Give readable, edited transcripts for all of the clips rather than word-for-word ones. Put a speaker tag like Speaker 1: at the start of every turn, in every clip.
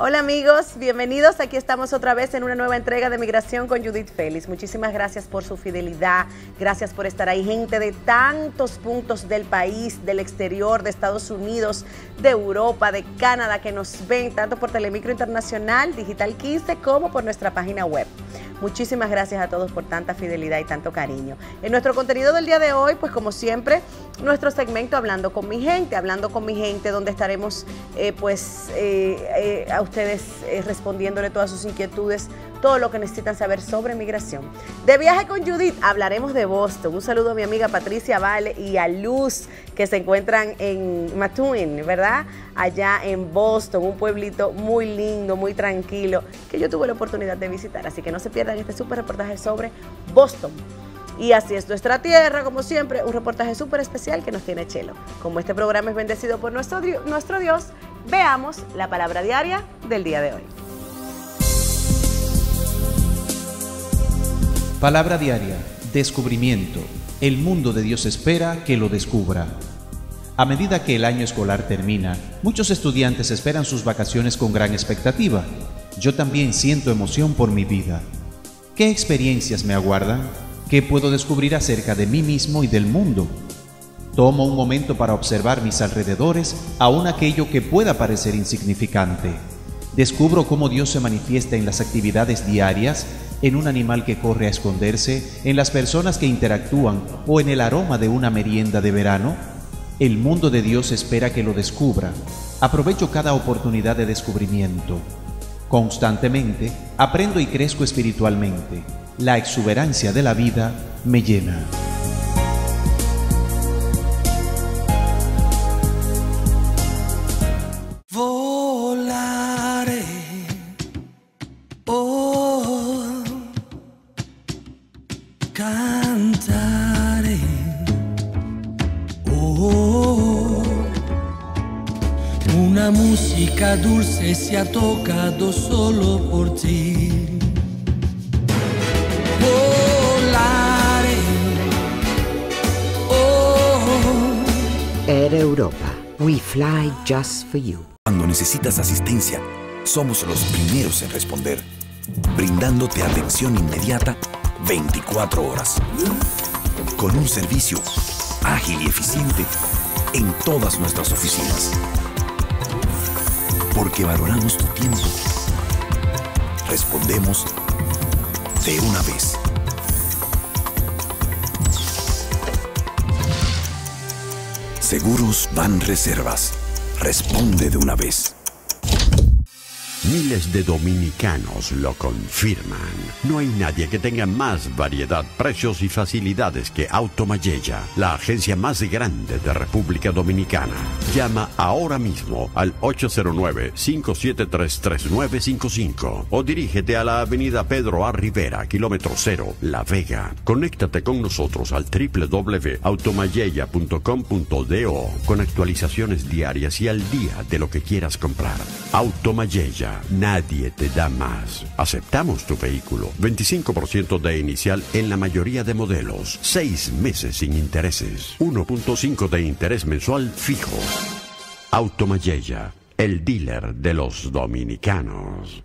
Speaker 1: Hola amigos, bienvenidos. Aquí estamos otra vez en una nueva entrega de Migración con Judith Félix. Muchísimas gracias por su fidelidad, gracias por estar ahí. Gente de tantos puntos del país, del exterior, de Estados Unidos, de Europa, de Canadá, que nos ven tanto por Telemicro Internacional, Digital 15, como por nuestra página web. Muchísimas gracias a todos por tanta fidelidad y tanto cariño. En nuestro contenido del día de hoy, pues como siempre, nuestro segmento Hablando con mi gente, donde estaremos a ustedes respondiéndole todas sus inquietudes, todo lo que necesitan saber sobre migración. De viaje con Judith hablaremos de Boston. Un saludo a mi amiga Patricia Vale y a Luz, que se encuentran en Mattoon, ¿verdad? Allá en Boston, un pueblito muy lindo, muy tranquilo, que yo tuve la oportunidad de visitar. Así que no se pierdan este súper reportaje sobre Boston. Y así es nuestra tierra, como siempre, un reportaje súper especial que nos tiene Chelo. Como este programa es bendecido por nuestro Dios, veamos la palabra diaria del día de hoy.
Speaker 2: Palabra diaria, descubrimiento. El mundo de Dios espera que lo descubra. A medida que el año escolar termina, muchos estudiantes esperan sus vacaciones con gran expectativa. Yo también siento emoción por mi vida. ¿Qué experiencias me aguardan? ¿Qué puedo descubrir acerca de mí mismo y del mundo? Tomo un momento para observar mis alrededores, aun aquello que pueda parecer insignificante. Descubro cómo Dios se manifiesta en las actividades diarias, en un animal que corre a esconderse, en las personas que interactúan o en el aroma de una merienda de verano. El mundo de Dios espera que lo descubra. Aprovecho cada oportunidad de descubrimiento. Constantemente aprendo y crezco espiritualmente. La exuberancia de la vida me llena.
Speaker 3: Volare, oh, cantare, oh, una música dulce se ha tocado solo por ti.
Speaker 4: Air Europa. We fly just for you.
Speaker 5: Cuando necesitas asistencia, somos los primeros en responder, brindándote atención inmediata 24 horas. Con un servicio ágil y eficiente en todas nuestras oficinas. Porque valoramos tu tiempo. Respondemos de una vez. Seguros Banreservas. Responde de una vez.
Speaker 6: Miles de dominicanos lo confirman. No hay nadie que tenga más variedad, precios y facilidades que Automayella, la agencia más grande de República Dominicana. Llama ahora mismo al 809-573-3955 o dirígete a la avenida Pedro A. Rivera, kilómetro 0, La Vega. Conéctate con nosotros al www.automayella.com.do con actualizaciones diarias y al día de lo que quieras comprar. Automayella. Nadie te da más. Aceptamos tu vehículo. 25% de inicial en la mayoría de modelos. 6 meses sin intereses. 1.5 de interés mensual fijo. Automayella, el dealer de los dominicanos.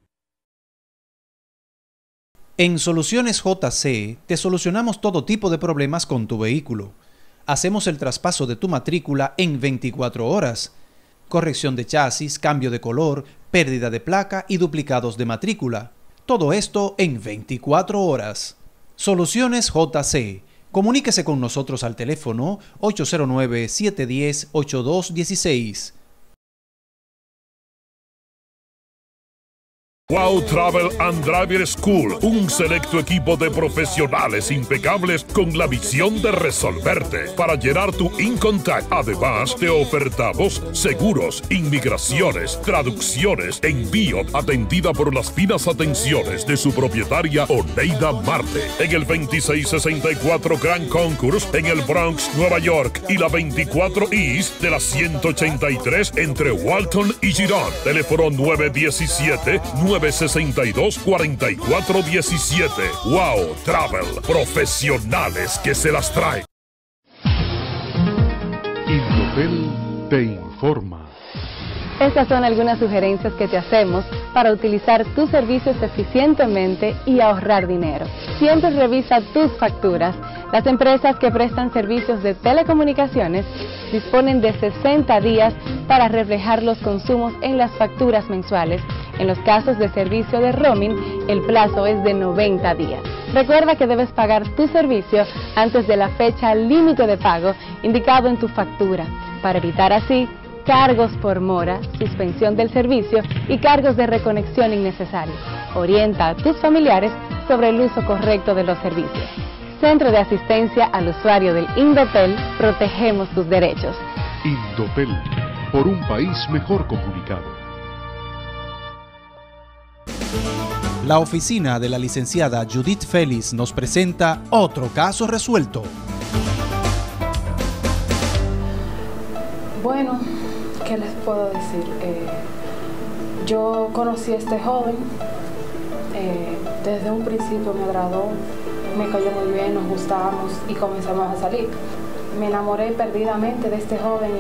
Speaker 2: En Soluciones JC te solucionamos todo tipo de problemas con tu vehículo. Hacemos el traspaso de tu matrícula en 24 horas. Corrección de chasis, cambio de color, pérdida de placa y duplicados de matrícula. Todo esto en 24 horas. Soluciones JC. Comuníquese con nosotros al teléfono 809-710-8216.
Speaker 7: Wow Travel and Driver School, un selecto equipo de profesionales impecables con la visión de resolverte para llenar tu InContact. Además, te ofertamos seguros, inmigraciones, traducciones, envío, atendida por las finas atenciones de su propietaria Oneida Marte, en el 2664 Grand Concourse en el Bronx, Nueva York, y la 24 East de la 183 entre Walton y Girón. Teléfono 917-962-4417. Wow Travel, profesionales que se las traen.
Speaker 8: Indotel te informa. Estas son algunas sugerencias que te hacemos para utilizar tus servicios eficientemente y ahorrar dinero. Siempre revisa tus facturas. Las empresas que prestan servicios de telecomunicaciones disponen de 60 días para reflejar los consumos en las facturas mensuales. En los casos de servicio de roaming, el plazo es de 90 días. Recuerda que debes pagar tu servicio antes de la fecha límite de pago indicado en tu factura, para evitar así cargos por mora, suspensión del servicio y cargos de reconexión innecesarios. Orienta a tus familiares sobre el uso correcto de los servicios. Centro de Asistencia al Usuario del Indotel, protegemos tus derechos.
Speaker 9: Indotel, por un país mejor comunicado.
Speaker 2: La oficina de la licenciada Judith Félix nos presenta otro caso resuelto.
Speaker 10: Bueno, ¿qué les puedo decir? Yo conocí a este joven, desde un principio me agradó, me cayó muy bien, nos gustábamos y comenzamos a salir. Me enamoré perdidamente de este joven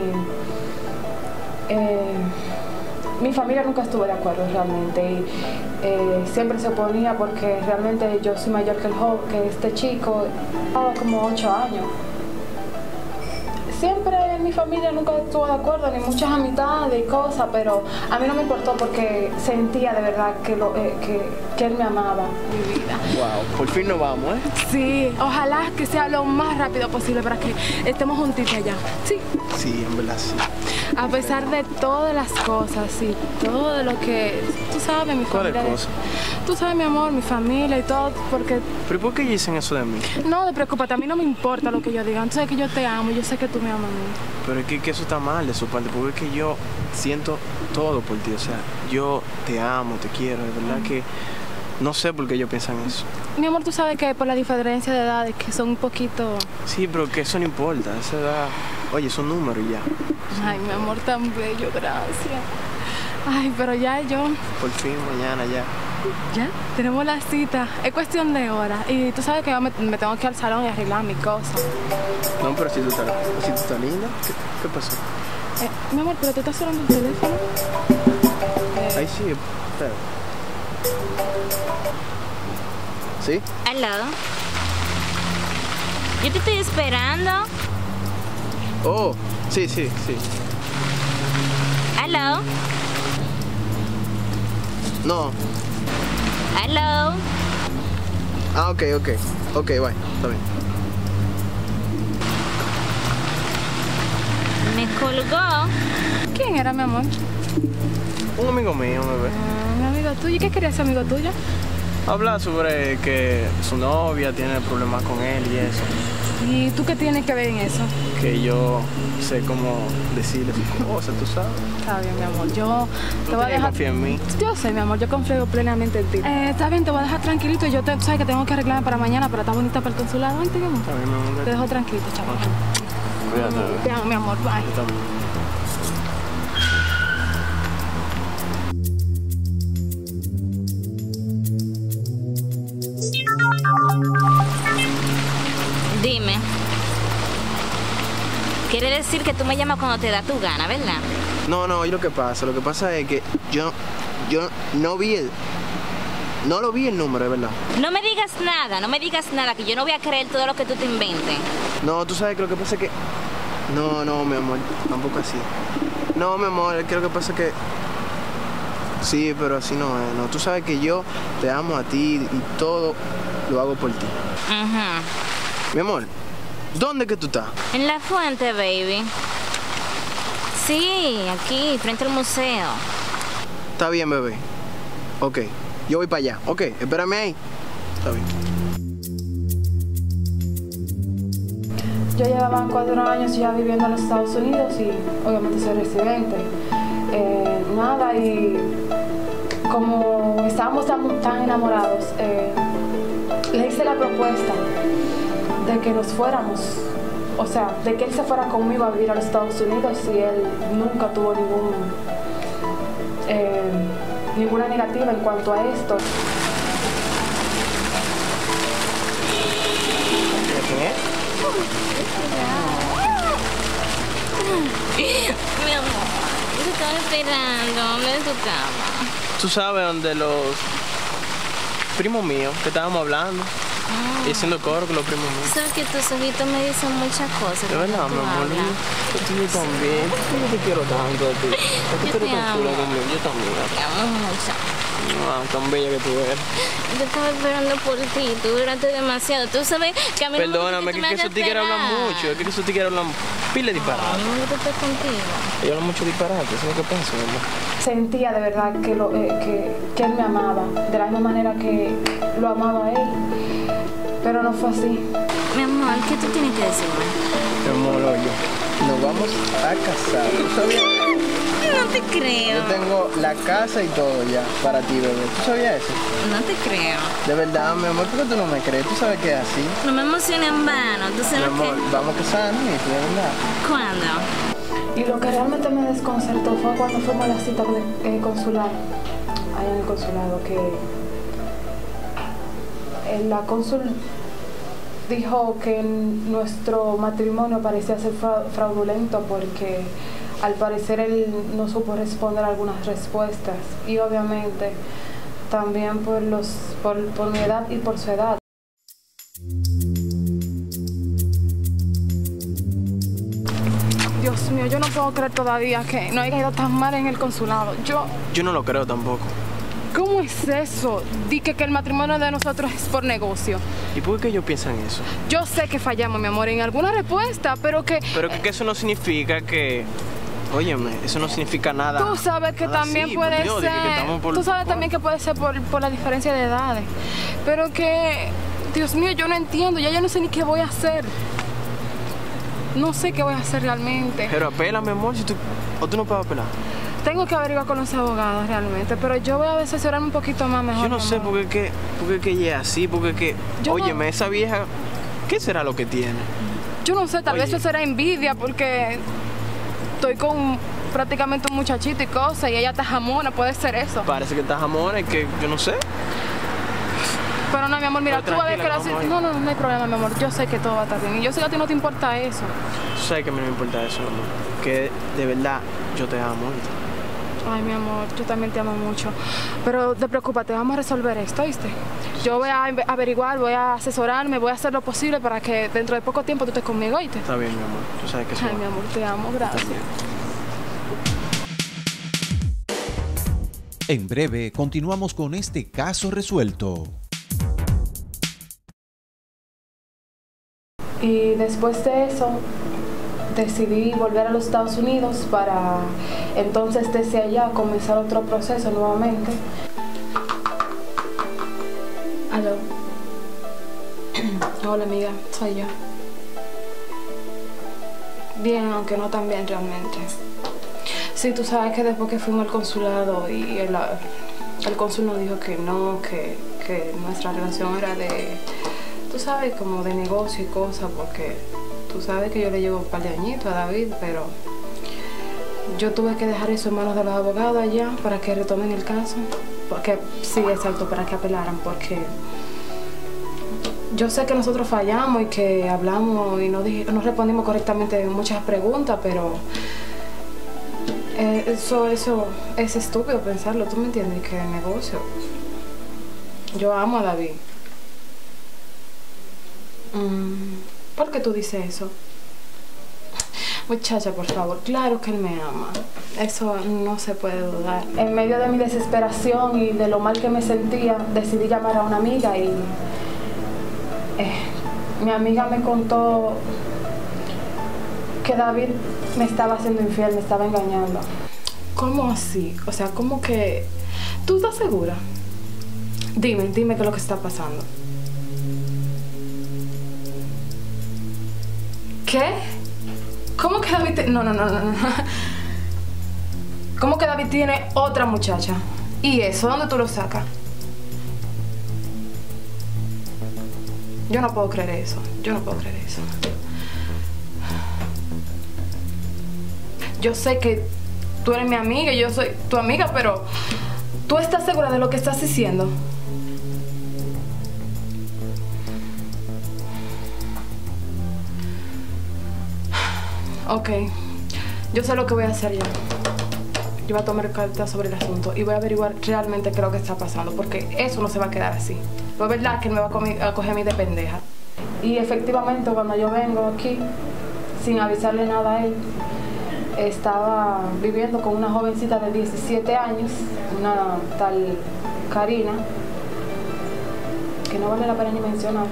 Speaker 10: y mi familia nunca estuvo de acuerdo realmente y siempre se oponía porque realmente yo soy mayor que este chico, como 8 años. Siempre mi familia nunca estuvo de acuerdo, ni muchas amistades y cosas, pero a mí no me importó porque sentía de verdad que él me amaba, mi vida.
Speaker 11: Wow, por fin nos vamos, ¿eh?
Speaker 10: Sí, ojalá que sea lo más rápido posible para que estemos juntitos allá. Sí.
Speaker 11: Sí, en verdad sí.
Speaker 10: A pesar de todas las cosas, sí, todo lo que, tú sabes, mi familia.
Speaker 11: ¿Cuál cosa?
Speaker 10: Tú sabes, mi amor, mi familia y todo, porque...
Speaker 11: ¿Pero por qué dicen eso de mí?
Speaker 10: No, te preocupes, a mí no me importa lo que yo diga. Tú sabes que yo te amo, yo sé que tú me amas a mí.
Speaker 11: Pero es que eso está mal de su parte, porque es que yo siento todo por ti, o sea, yo te amo, te quiero, de verdad que no sé por qué ellos piensan eso.
Speaker 10: Mi amor, tú sabes que por la diferencia de edades, que son un poquito...
Speaker 11: Sí, pero que eso no importa, esa edad, oye, es un número y ya.
Speaker 10: Ay, mi amor, tan bello, gracias. Ay, pero ya yo...
Speaker 11: Por fin, mañana ya.
Speaker 10: ¿Ya? Tenemos la cita, es cuestión de horas. Y tú sabes que yo me tengo que ir al salón y arreglar mi cosa.
Speaker 11: No, pero si tú estás linda, ¿qué pasó?
Speaker 10: Mi amor, pero tú estás sonando el teléfono.
Speaker 11: Ay, sí, espera. ¿Sí?
Speaker 12: Hello. Yo te estoy esperando.
Speaker 11: Oh, sí.
Speaker 12: Hello.
Speaker 11: No.
Speaker 12: Hello.
Speaker 11: Ah, ok, bye, está bien.
Speaker 12: Me colgó.
Speaker 10: ¿Quién era, mi amor?
Speaker 11: Un amigo mío, bebé.
Speaker 10: ¿Un amigo tuyo? ¿Y qué quería ese amigo tuyo?
Speaker 11: Habla sobre que su novia tiene problemas con él y eso.
Speaker 10: ¿Y tú qué tienes que ver en eso?
Speaker 11: Que yo sé cómo decirle sus cosas, tú sabes.
Speaker 10: Está bien, mi amor, yo te voy a dejar...
Speaker 11: Confía en mí.
Speaker 10: Yo sé, mi amor, yo confío plenamente en ti. Está bien, te voy a dejar tranquilito. Yo sabes que tengo que arreglarme para mañana, pero está bonita para el consulado. Vente, mi amor.
Speaker 11: Está bien, mi amor.
Speaker 10: Te dejo tranquilito, chaval.
Speaker 11: Cuídate, bebé.
Speaker 10: Te amo, mi amor, bye.
Speaker 11: Yo también.
Speaker 12: Dime. Quiere decir que tú me llamas cuando te da tu gana, ¿verdad?
Speaker 11: No, y lo que pasa es que yo no lo vi el número, de verdad.
Speaker 12: No me digas nada, que yo no voy a creer todo lo que tú te inventes.
Speaker 11: No, tú sabes que lo que pasa es que... No, mi amor, tampoco así. No, mi amor, es que lo que pasa es que... Sí, pero así no es, no. Tú sabes que yo te amo a ti y todo lo hago por ti.
Speaker 12: Ajá.
Speaker 11: Mi amor, ¿dónde que tú estás?
Speaker 12: En la fuente, baby. Sí, aquí, frente al museo.
Speaker 11: Está bien, bebé. Ok, yo voy para allá. Ok, espérame ahí. Está bien.
Speaker 10: Yo llevaba 4 años ya viviendo en los Estados Unidos y obviamente soy residente. Nada, y como estábamos tan enamorados, le hice la propuesta de que nos fuéramos, o sea, de que él se fuera conmigo a vivir a los Estados Unidos y él nunca tuvo ninguna negativa en cuanto a esto.
Speaker 12: Mi amor. Te estaba esperando, ¿dónde es tu cama?
Speaker 11: Tú sabes dónde los primos míos que estábamos hablando y haciendo coro con los primos míos.
Speaker 12: Sabes que tus ojitos me dicen muchas cosas.
Speaker 11: De verdad, mi amor. Yo también. Yo te quiero tanto a ti. Es que tú eres tan chula conmigo. Yo también.
Speaker 12: Te amo mucho.
Speaker 11: Tan bella que tú eres.
Speaker 12: Yo estaba esperando por ti, tú duraste demasiado. Tú sabes que a mí
Speaker 11: Perdóname, que esos tigres hablan mucho. Es que esos tigres hablan pile de disparate.
Speaker 12: A mí me gusta estar contigo.
Speaker 11: Ellos hablan mucho disparate, eso es lo que pasa, mi amor.
Speaker 10: Sentía de verdad que él me amaba, de la misma manera que lo amaba a él. Pero no fue así.
Speaker 12: Mi amor, ¿qué tú tienes que decirme?
Speaker 11: Mi amor, oye, nos vamos a casar. ¿Tú sabías?
Speaker 12: No te creo.
Speaker 11: Yo tengo la casa y todo ya para ti, bebé. ¿Tú sabías eso?
Speaker 12: No te creo.
Speaker 11: De verdad, mi amor, ¿por qué tú no me crees? ¿Tú sabes que es así?
Speaker 12: No me emociones en vano. ¿Tú sabes
Speaker 11: mi amor, vamos a casarnos, de verdad.
Speaker 12: ¿Cuándo?
Speaker 10: Y lo que realmente me desconcertó fue cuando fuimos a la cita consular, allá en el consulado, que la cónsul dijo que nuestro matrimonio parecía ser fraudulento porque al parecer él no supo responder algunas respuestas y obviamente también por mi edad y por su edad. Dios mío, yo no puedo creer todavía que no haya ido tan mal en el consulado.
Speaker 11: Yo no lo creo tampoco.
Speaker 10: ¿Cómo es eso? Di que el matrimonio de nosotros es por negocio.
Speaker 11: ¿Y por qué ellos piensan eso?
Speaker 10: Yo sé que fallamos, mi amor, en alguna respuesta, pero que...
Speaker 11: Pero que eso no significa que... Óyeme, eso no significa nada.
Speaker 10: Tú sabes que también
Speaker 11: así,
Speaker 10: puede
Speaker 11: Dios,
Speaker 10: ser... Tú sabes también que puede ser por la diferencia de edades. Pero que... Dios mío, yo no entiendo. Ya yo no sé ni qué voy a hacer. No sé qué voy a hacer realmente.
Speaker 11: Pero apela, mi amor, o tú no puedes apelar.
Speaker 10: Tengo que averiguar con los abogados realmente, pero yo voy a asesorarme un poquito más mejor.
Speaker 11: Yo no sé por qué ella es así, porque óyeme, esa vieja, ¿qué será lo que tiene?
Speaker 10: Yo no sé, tal vez eso será envidia, porque estoy con prácticamente un muchachito y cosas, y ella está jamona, puede ser eso.
Speaker 11: Parece que está jamona y que yo no sé.
Speaker 10: Pero no, mi amor, mira, tú vas a ver que no hay problema, mi amor, yo sé que todo va a estar bien, y yo sé que a ti no te importa eso.
Speaker 11: Tú sabes que a mí no me importa eso, mi amor, que de verdad yo te amo.
Speaker 10: Ay, mi amor, yo también te amo mucho. Pero te preocúpate, vamos a resolver esto, ¿viste? Yo voy a averiguar, voy a asesorarme, voy a hacer lo posible para que dentro de poco tiempo tú estés conmigo, ¿oíste?
Speaker 11: Está bien, mi amor, tú sabes que sí.
Speaker 10: Ay, mi amor, te amo, gracias.
Speaker 2: En breve, continuamos con este caso resuelto.
Speaker 10: Y después de eso, decidí volver a los Estados Unidos para entonces desde allá comenzar otro proceso nuevamente. Aló. Hola amiga, soy yo. Bien, aunque no tan bien realmente. Sí, tú sabes que después que fuimos al consulado y el cónsul nos dijo que no, que nuestra relación era de, tú sabes, como de negocio y cosas, porque tú sabes que yo le llevo un par de añitos a David, pero yo tuve que dejar eso en manos de los abogados allá para que retomen el caso. Porque, sí, exacto, para que apelaran, porque yo sé que nosotros fallamos y que hablamos y no respondimos correctamente muchas preguntas, pero eso es estúpido pensarlo, ¿tú me entiendes? Que el negocio. Yo amo a David. ¿Por qué tú dices eso? Muchacha, por favor, claro que él me ama. Eso no se puede dudar. En medio de mi desesperación y de lo mal que me sentía, decidí llamar a una amiga y mi amiga me contó que David me estaba haciendo infiel, me estaba engañando. ¿Cómo así? O sea, ¿cómo que...? ¿Tú estás segura? Dime qué es lo que está pasando. ¿Qué? ¿Cómo que David No. ¿Cómo que David tiene otra muchacha? ¿Y eso? ¿Dónde tú lo sacas? Yo no puedo creer eso. Yo no puedo creer eso. Yo sé que tú eres mi amiga y yo soy tu amiga, pero ¿tú estás segura de lo que estás diciendo? Ok, yo sé lo que voy a hacer ya. yo voy a tomar cartas sobre el asunto y voy a averiguar realmente qué es lo que está pasando, porque eso no se va a quedar así. No es verdad que él me va a coger a mí de pendeja. Y efectivamente, cuando yo vengo aquí, sin avisarle nada a él, estaba viviendo con una jovencita de 17 años, una tal Karina, que no vale la pena ni mencionar.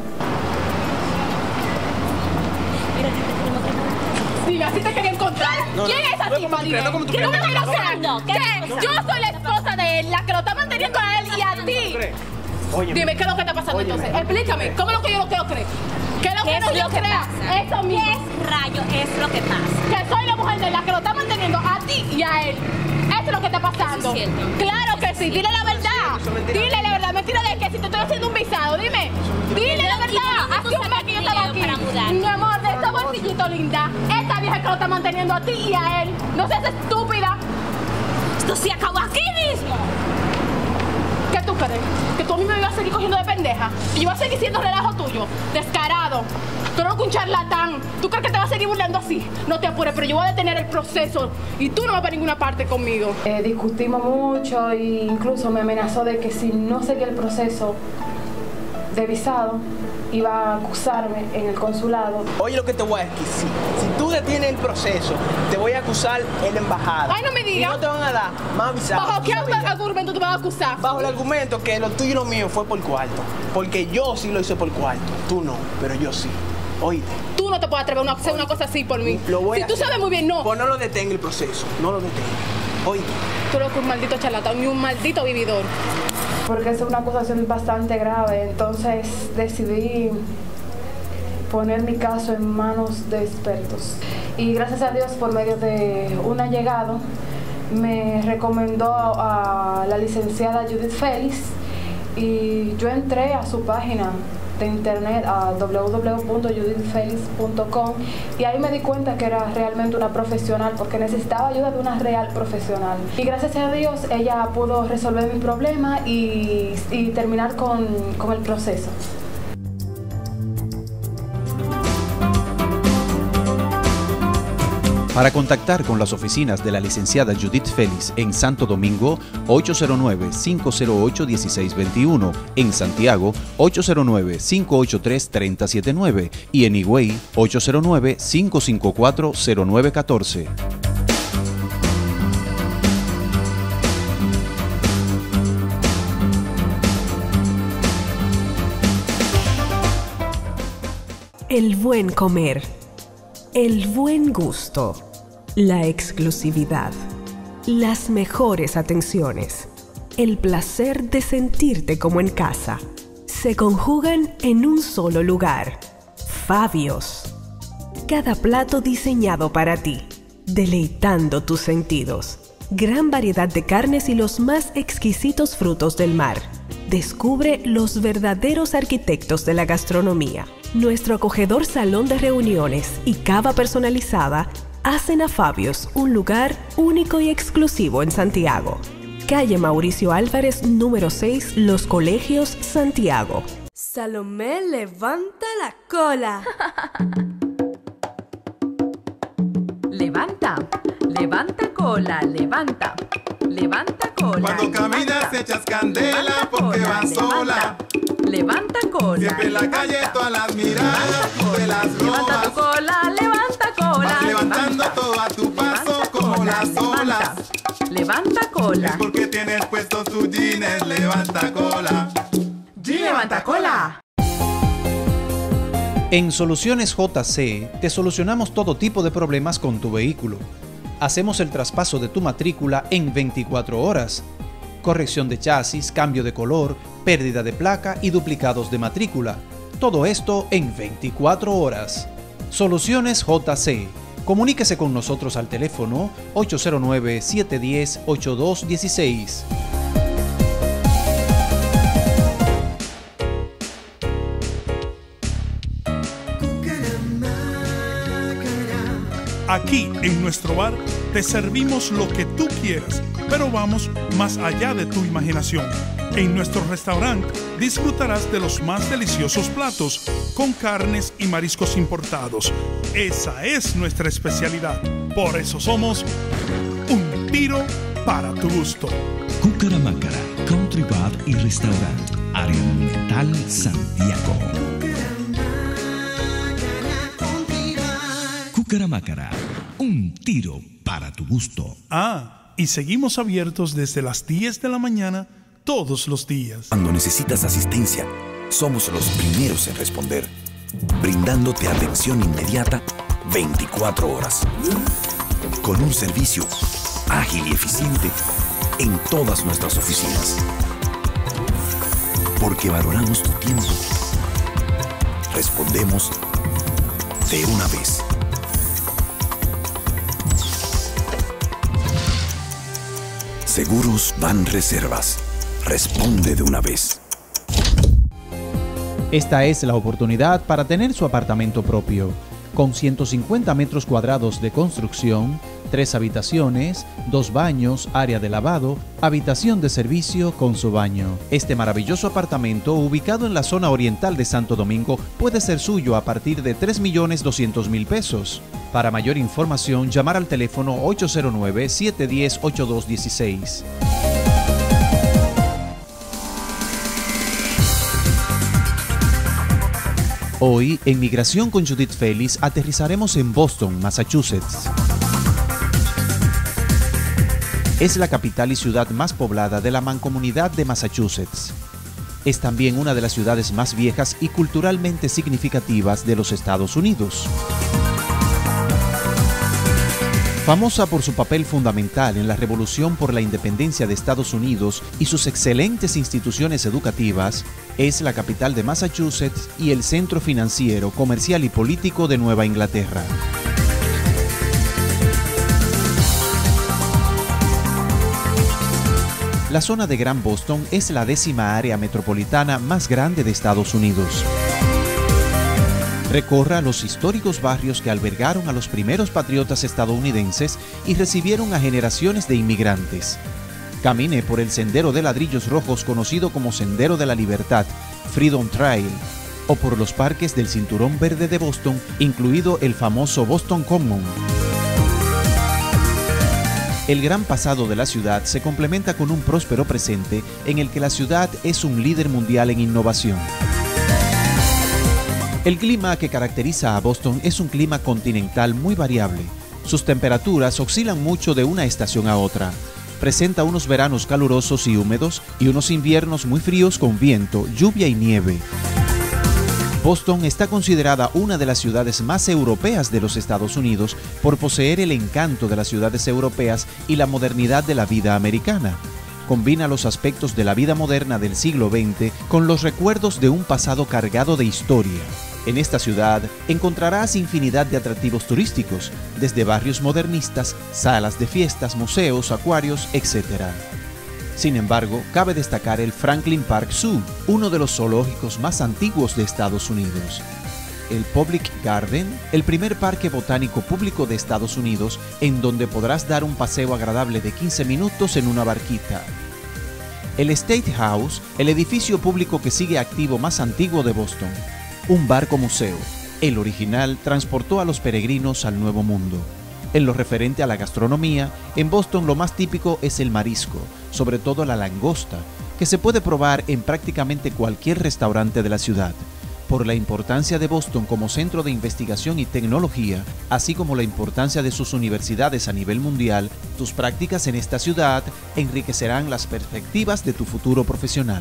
Speaker 10: Sí, así te quería encontrar. ¿Quién es esa tipa? ¿Qué no me conoces? ¿Qué? Yo soy la esposa de él, la que lo está manteniendo a él y a ti. Dime, ¿qué es lo que está pasando entonces? Explícame, ¿cómo es lo que yo no quiero creer? ¿Qué es lo que no yo crea? Eso mismo.
Speaker 12: ¿Qué rayo es lo que pasa?
Speaker 10: Que soy la mujer de la que lo está manteniendo a ti y a él. Eso es lo que está pasando.
Speaker 12: ¿Es cierto?
Speaker 10: Claro que sí, dile la verdad. Dile la verdad, mentira de que si te estoy haciendo un visado, dime. Dile la verdad. Hace un mes que yo estaba aquí. Mi amor, de ese bolsillito linda, esta vieja que lo está manteniendo a ti y a él. No seas estúpida.
Speaker 12: Esto se acabó aquí mismo.
Speaker 10: ¿Qué tú crees? ¿Que tú a mí me ibas a seguir cogiendo de pendeja? ¿Y yo voy a seguir siendo relajo tuyo? Descarado. Tú eres un charlatán. ¿Tú crees que te vas a seguir burlando así? No te apures, pero yo voy a detener el proceso y tú no vas para ninguna parte conmigo. Discutimos mucho e incluso me amenazó de que si no seguía el proceso de visado, iba a acusarme en el consulado.
Speaker 11: Oye, lo que te voy a decir, si tú detienes el proceso, te voy a acusar en la embajada.
Speaker 10: Ay, no me digas.
Speaker 11: Y no te van a dar más visado.
Speaker 10: ¿Bajo qué argumento te vas a acusar?
Speaker 11: Bajo el argumento que lo tuyo y lo mío fue por cuarto. Porque yo sí lo hice por cuarto. Tú no, pero yo sí. Oíste.
Speaker 10: Tú no te puedes atrever a hacer una cosa así por mí.
Speaker 11: Lo voy a
Speaker 10: tú
Speaker 11: hacer.
Speaker 10: Sabes muy bien, no.
Speaker 11: Pues no lo detenga el proceso, no lo detenga. Oíste.
Speaker 10: Tú eres un maldito charlatán y un maldito vividor. Porque es una acusación bastante grave, entonces decidí poner mi caso en manos de expertos. Y gracias a Dios, por medio de un allegado, me recomendó a la licenciada Judith Félix y yo entré a su página de internet a www.judithfelix.com y ahí me di cuenta que era realmente una profesional porque necesitaba ayuda de una real profesional. Y gracias a Dios ella pudo resolver mi problema y terminar con el proceso.
Speaker 2: Para contactar con las oficinas de la licenciada Judith Félix en Santo Domingo, 809-508-1621, en Santiago, 809-583-3079 y en Higüey, 809-554-0914.
Speaker 13: El buen comer, el buen gusto, la exclusividad, las mejores atenciones, el placer de sentirte como en casa, se conjugan en un solo lugar. Fabios. Cada plato diseñado para ti, deleitando tus sentidos. Gran variedad de carnes y los más exquisitos frutos del mar. Descubre los verdaderos arquitectos de la gastronomía. Nuestro acogedor salón de reuniones y cava personalizada hacen a Fabios un lugar único y exclusivo en Santiago. Calle Mauricio Álvarez, número 6, Los Colegios, Santiago.
Speaker 14: Salomé, levanta la cola.
Speaker 15: Levanta, levanta cola, levanta, levanta cola.
Speaker 16: Cuando caminas echas candela porque vas sola.
Speaker 15: Levanta cola.
Speaker 16: Siempre en la calle todas las miradas te las robas.
Speaker 15: Levanta tu cola, levanta cola.
Speaker 16: Vas levantando todo a tu paso como las olas.
Speaker 15: Levanta cola.
Speaker 16: Es porque tienes puestos tus jeans, levanta cola.
Speaker 15: Jean levanta cola.
Speaker 2: En Soluciones JC te solucionamos todo tipo de problemas con tu vehículo. Hacemos el traspaso de tu matrícula en 24 horas. Corrección de chasis, cambio de color, pérdida de placa y duplicados de matrícula. Todo esto en 24 horas. Soluciones JC. Comuníquese con nosotros al teléfono 809-710-8216.
Speaker 17: Aquí, en nuestro bar, te servimos lo que tú quieras, pero vamos más allá de tu imaginación. En nuestro restaurante disfrutarás de los más deliciosos platos con carnes y mariscos importados. Esa es nuestra especialidad. Por eso somos Un Tiro para tu gusto.
Speaker 18: Cucaramácara, Country Bar y Restaurant, Área Monumental, Santiago. Cucaramácara, un tiro para tu gusto.
Speaker 17: Y seguimos abiertos desde las 10 de la mañana todos los días.
Speaker 5: Cuando necesitas asistencia, somos los primeros en responder, brindándote atención inmediata 24 horas. Con un servicio ágil y eficiente en todas nuestras oficinas. Porque valoramos tu tiempo. Respondemos de una vez. Seguros Banreservas. Responde de una vez.
Speaker 2: Esta es la oportunidad para tener su apartamento propio, con 150 metros cuadrados de construcción, 3 habitaciones, 2 baños, área de lavado, habitación de servicio con su baño. Este maravilloso apartamento, ubicado en la zona oriental de Santo Domingo, puede ser suyo a partir de 3.200.000 pesos. Para mayor información, llamar al teléfono 809-710-8216. Hoy, en Migración con Judith Félix, aterrizaremos en Boston, Massachusetts. Es la capital y ciudad más poblada de la mancomunidad de Massachusetts. Es también una de las ciudades más viejas y culturalmente significativas de los Estados Unidos. Famosa por su papel fundamental en la revolución por la independencia de Estados Unidos y sus excelentes instituciones educativas, es la capital de Massachusetts y el centro financiero, comercial y político de Nueva Inglaterra. La zona de Gran Boston es la 10ª área metropolitana más grande de Estados Unidos. Recorra los históricos barrios que albergaron a los primeros patriotas estadounidenses y recibieron a generaciones de inmigrantes. Camine por el sendero de ladrillos rojos conocido como Sendero de la Libertad, Freedom Trail, o por los parques del Cinturón Verde de Boston, incluido el famoso Boston Common. El gran pasado de la ciudad se complementa con un próspero presente en el que la ciudad es un líder mundial en innovación. El clima que caracteriza a Boston es un clima continental muy variable. Sus temperaturas oscilan mucho de una estación a otra. Presenta unos veranos calurosos y húmedos y unos inviernos muy fríos con viento, lluvia y nieve. Boston está considerada una de las ciudades más europeas de los Estados Unidos por poseer el encanto de las ciudades europeas y la modernidad de la vida americana. Combina los aspectos de la vida moderna del siglo XX con los recuerdos de un pasado cargado de historia. En esta ciudad encontrarás infinidad de atractivos turísticos, desde barrios modernistas, salas de fiestas, museos, acuarios, etc. Sin embargo, cabe destacar el Franklin Park Zoo, uno de los zoológicos más antiguos de Estados Unidos. El Public Garden, el primer parque botánico público de Estados Unidos, en donde podrás dar un paseo agradable de 15 minutos en una barquita. El State House, el edificio público que sigue activo más antiguo de Boston. Un barco museo. El original transportó a los peregrinos al Nuevo Mundo. En lo referente a la gastronomía, en Boston lo más típico es el marisco, sobre todo la langosta, que se puede probar en prácticamente cualquier restaurante de la ciudad. Por la importancia de Boston como centro de investigación y tecnología, así como la importancia de sus universidades a nivel mundial, tus prácticas en esta ciudad enriquecerán las perspectivas de tu futuro profesional.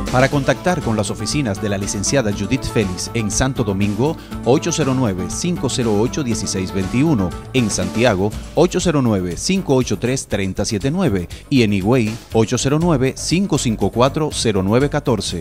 Speaker 2: Para contactar con las oficinas de la licenciada Judith Félix en Santo Domingo, 809-508-1621, en Santiago, 809-583-3079 y en Higüey, 809-554-0914.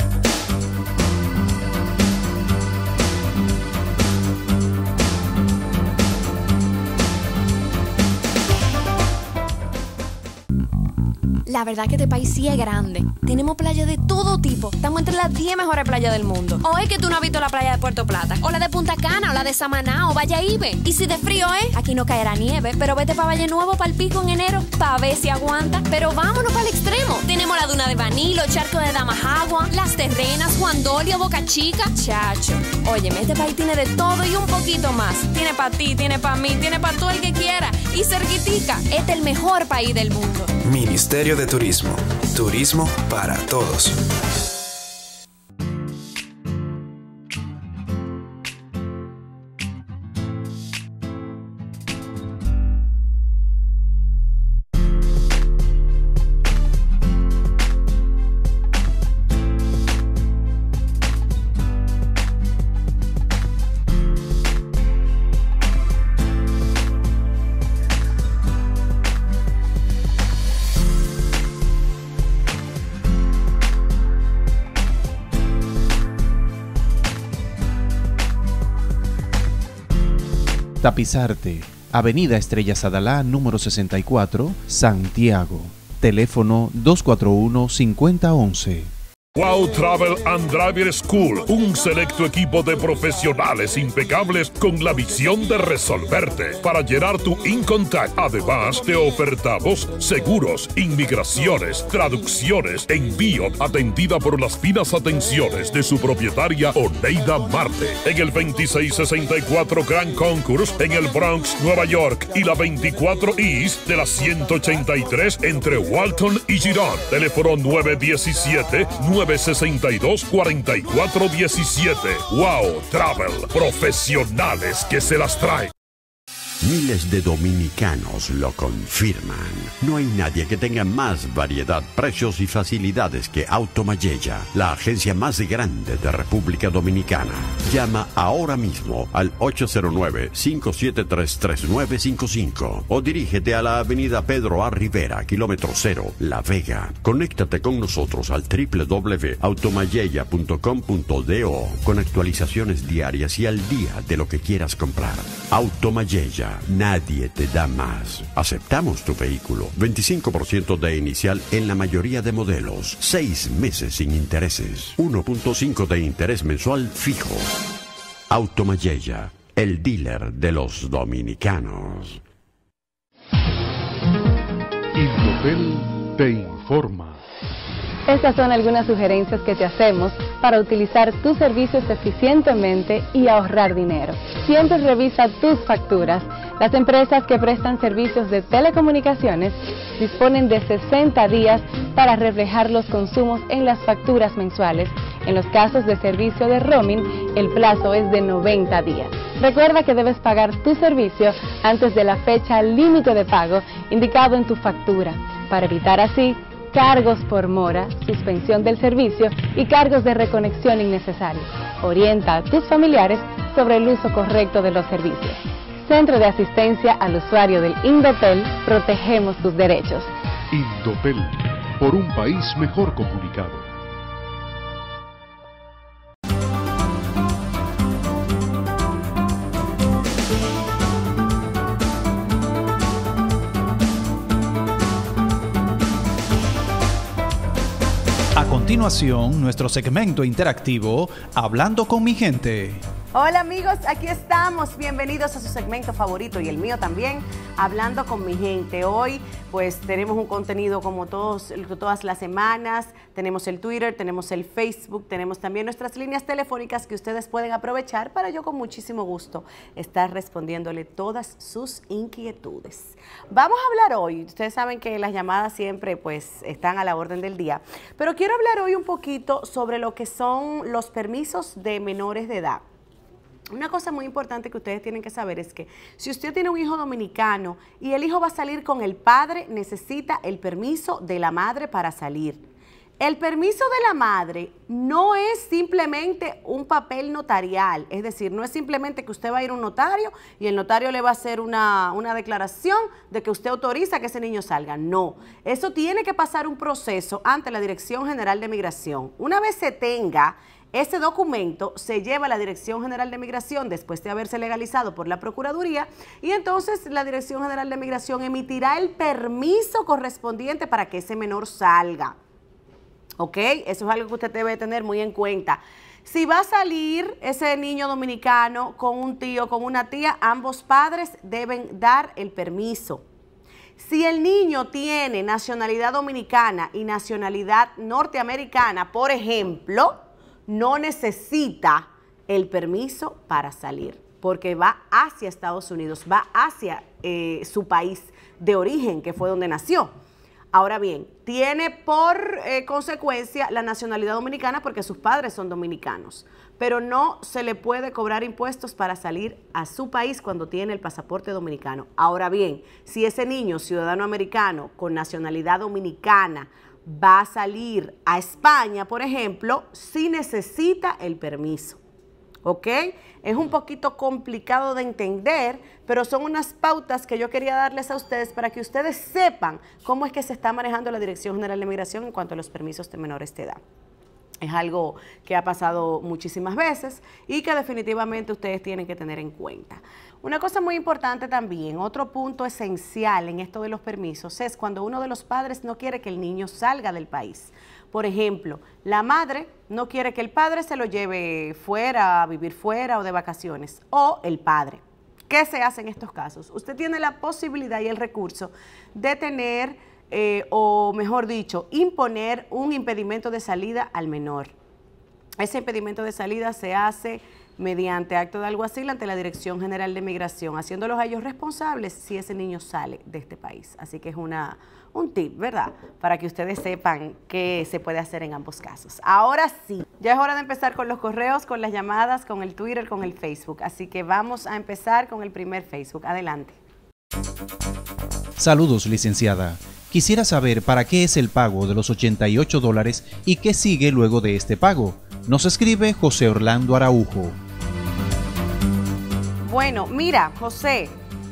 Speaker 19: La verdad que este país sí es grande. Tenemos playas de todo tipo. Estamos entre las 10 mejores playas del mundo. O es que tú no has visto la playa de Puerto Plata, o la de Punta Cana, o la de Samaná, o Valladolid. Y si de frío es, aquí no caerá nieve, pero vete para Valle Nuevo, para el Pico en enero, para ver si aguanta. Pero vámonos para el extremo. Tenemos la duna de Vanilo, Charco de Damajagua, Las Terrenas, Juan Dolio, Boca Chica. Chacho, óyeme, este país tiene de todo y un poquito más. Tiene para ti, tiene para mí, tiene para todo el que quiera. Y cerquitica, este es el mejor país del mundo.
Speaker 20: Ministerio de Turismo. Turismo para todos.
Speaker 2: Tapizarte, Avenida Estrella Sadalá, número 64, Santiago. Teléfono 241-5011.
Speaker 7: Wow Travel and Driver School, un selecto equipo de profesionales impecables con la visión de resolverte para llenar tu InContact. Además, te ofertamos seguros, inmigraciones, traducciones, envío, atendida por las finas atenciones de su propietaria Oneida Marte, en el 2664 Grand Concourse, en el Bronx, Nueva York, y la 24 East de la 183 entre Walton y Girón. Teléfono 917-962-4417. Wow Travel, profesionales que se las traen.
Speaker 6: Miles de dominicanos lo confirman. No hay nadie que tenga más variedad, precios y facilidades que Automayella, la agencia más grande de República Dominicana. Llama ahora mismo al 809-573-3955 o dirígete a la avenida Pedro A. Rivera, kilómetro 0, La Vega. Conéctate con nosotros al www.automayella.com.do con actualizaciones diarias y al día de lo que quieras comprar. Automayella. Nadie te da más. Aceptamos tu vehículo. 25% de inicial en la mayoría de modelos. 6 meses sin intereses. 1.5 de interés mensual fijo. Automayella, el dealer de los dominicanos.
Speaker 9: Indotel te informa.
Speaker 8: Estas son algunas sugerencias que te hacemos para utilizar tus servicios eficientemente y ahorrar dinero. Siempre revisa tus facturas. Las empresas que prestan servicios de telecomunicaciones disponen de 60 días para reflejar los consumos en las facturas mensuales. En los casos de servicio de roaming, el plazo es de 90 días. Recuerda que debes pagar tu servicio antes de la fecha límite de pago indicado en tu factura, para evitar así cargos por mora, suspensión del servicio y cargos de reconexión innecesarios. Orienta a tus familiares sobre el uso correcto de los servicios. Centro de Asistencia al Usuario del Indotel, protegemos tus derechos.
Speaker 9: Indotel, por un país mejor comunicado.
Speaker 2: A continuación, nuestro segmento interactivo, Hablando con mi gente.
Speaker 1: Hola amigos, aquí estamos, bienvenidos a su segmento favorito y el mío también, Hablando con mi gente. Hoy pues tenemos un contenido como todas las semanas, tenemos el Twitter, tenemos el Facebook, tenemos también nuestras líneas telefónicas que ustedes pueden aprovechar para yo con muchísimo gusto estar respondiéndole todas sus inquietudes. Vamos a hablar hoy, ustedes saben que las llamadas siempre pues están a la orden del día, pero quiero hablar hoy un poquito sobre lo que son los permisos de menores de edad. Una cosa muy importante que ustedes tienen que saber es que si usted tiene un hijo dominicano y el hijo va a salir con el padre, necesita el permiso de la madre para salir. El permiso de la madre no es simplemente un papel notarial, es decir, no es simplemente que usted va a ir a un notario y el notario le va a hacer una declaración de que usted autoriza que ese niño salga. No, eso tiene que pasar un proceso ante la Dirección General de Migración. Una vez se tenga ese documento, se lleva a la Dirección General de Migración después de haberse legalizado por la Procuraduría y entonces la Dirección General de Migración emitirá el permiso correspondiente para que ese menor salga. ¿Ok? Eso es algo que usted debe tener muy en cuenta. Si va a salir ese niño dominicano con un tío, con una tía, ambos padres deben dar el permiso. Si el niño tiene nacionalidad dominicana y nacionalidad norteamericana, por ejemplo, no necesita el permiso para salir, porque va hacia Estados Unidos, va hacia su país de origen, que fue donde nació. Ahora bien, tiene por consecuencia la nacionalidad dominicana porque sus padres son dominicanos, pero no se le puede cobrar impuestos para salir a su país cuando tiene el pasaporte dominicano. Ahora bien, si ese niño ciudadano americano con nacionalidad dominicana va a salir a España, por ejemplo, sí necesita el permiso. ¿Ok? Es un poquito complicado de entender, pero son unas pautas que yo quería darles a ustedes para que ustedes sepan cómo es que se está manejando la Dirección General de Migración en cuanto a los permisos de menores de edad. Es algo que ha pasado muchísimas veces y que definitivamente ustedes tienen que tener en cuenta. Una cosa muy importante también, otro punto esencial en esto de los permisos es cuando uno de los padres no quiere que el niño salga del país. Por ejemplo, la madre no quiere que el padre se lo lleve fuera, a vivir fuera o de vacaciones, o el padre. ¿Qué se hace en estos casos? Usted tiene la posibilidad y el recurso de tener, o mejor dicho, imponer un impedimento de salida al menor. Ese impedimento de salida se hace mediante acto de alguacil ante la Dirección General de Migración, haciéndolos a ellos responsables si ese niño sale de este país. Así que es un tip, ¿verdad? Para que ustedes sepan qué se puede hacer en ambos casos. Ahora sí, ya es hora de empezar con los correos, con las llamadas, con el Twitter, con el Facebook. Así que vamos a empezar con el primer Facebook. Adelante.
Speaker 2: Saludos, licenciada. Quisiera saber para qué es el pago de los $88 y qué sigue luego de este pago. Nos escribe José Orlando Araujo.
Speaker 1: Bueno, mira, José,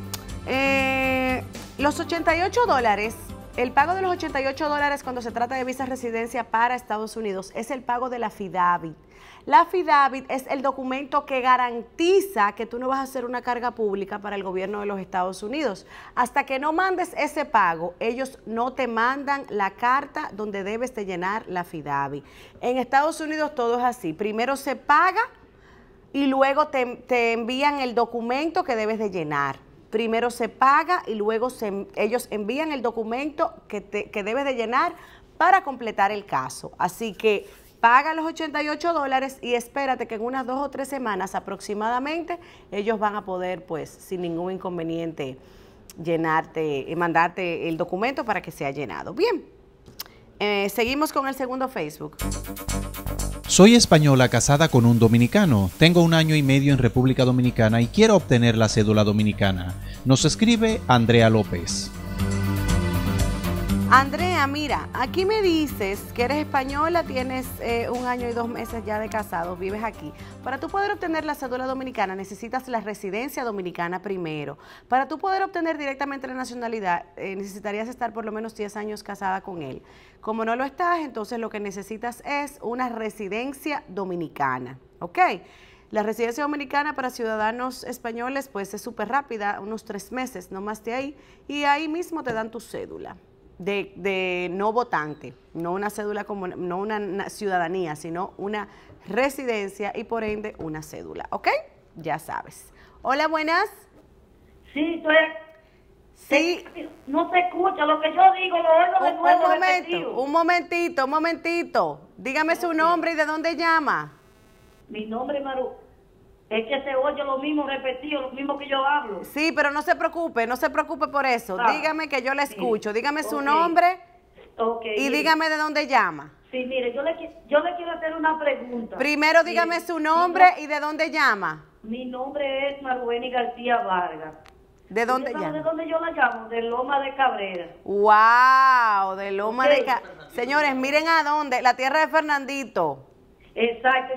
Speaker 1: los $88, el pago de los $88 cuando se trata de visa residencia para Estados Unidos es el pago de la affidavit. La affidavit es el documento que garantiza que tú no vas a hacer una carga pública para el gobierno de los Estados Unidos. Hasta que no mandes ese pago, ellos no te mandan la carta donde debes de llenar la affidavit. En Estados Unidos todo es así. Primero se paga y luego te envían el documento que debes de llenar. Primero se paga y luego ellos envían el documento que debes de llenar para completar el caso. Así que paga los $88 y espérate que en unas 2 o 3 semanas aproximadamente ellos van a poder, pues, sin ningún inconveniente, mandarte el documento para que sea llenado. Bien, seguimos con el segundo Facebook.
Speaker 2: Soy española casada con un dominicano. Tengo 1 año y medio en República Dominicana y quiero obtener la cédula dominicana. Nos escribe Andrea López.
Speaker 1: Andrea, mira, aquí me dices que eres española, tienes 1 año y 2 meses ya de casado, vives aquí. Para tú poder obtener la cédula dominicana necesitas la residencia dominicana primero. Para tú poder obtener directamente la nacionalidad necesitarías estar por lo menos 10 años casada con él. Como no lo estás, entonces lo que necesitas es una residencia dominicana, ¿ok? La residencia dominicana para ciudadanos españoles pues es súper rápida, unos 3 meses, no más de ahí, y ahí mismo te dan tu cédula de no votante, no una cédula como, no una ciudadanía, sino una residencia y por ende una cédula, ¿ok? Ya sabes. Hola, buenas.
Speaker 21: Sí,
Speaker 1: Sí.
Speaker 21: No se escucha, lo que yo digo lo oigo de nuevo.
Speaker 1: Un momentito. Dígame su nombre y de dónde llama.
Speaker 21: Mi nombre es Maru. Es que se oye lo mismo repetido, lo mismo que yo hablo.
Speaker 1: Sí, pero no se preocupe por eso. Dígame que yo le escucho. Dígame su nombre y dígame de dónde llama.
Speaker 21: Sí, mire, yo le quiero hacer una pregunta.
Speaker 1: Primero dígame su nombre y de dónde llama.
Speaker 21: Mi nombre es Marueni García Vargas.
Speaker 1: ¿De dónde
Speaker 21: ¿Usted sabe
Speaker 1: llama?
Speaker 21: de dónde yo la llamo? De Loma de Cabrera.
Speaker 1: ¡Wow! De Loma
Speaker 21: Ok.
Speaker 1: de Señores, miren a dónde, la tierra de Fernandito.
Speaker 21: Exacto,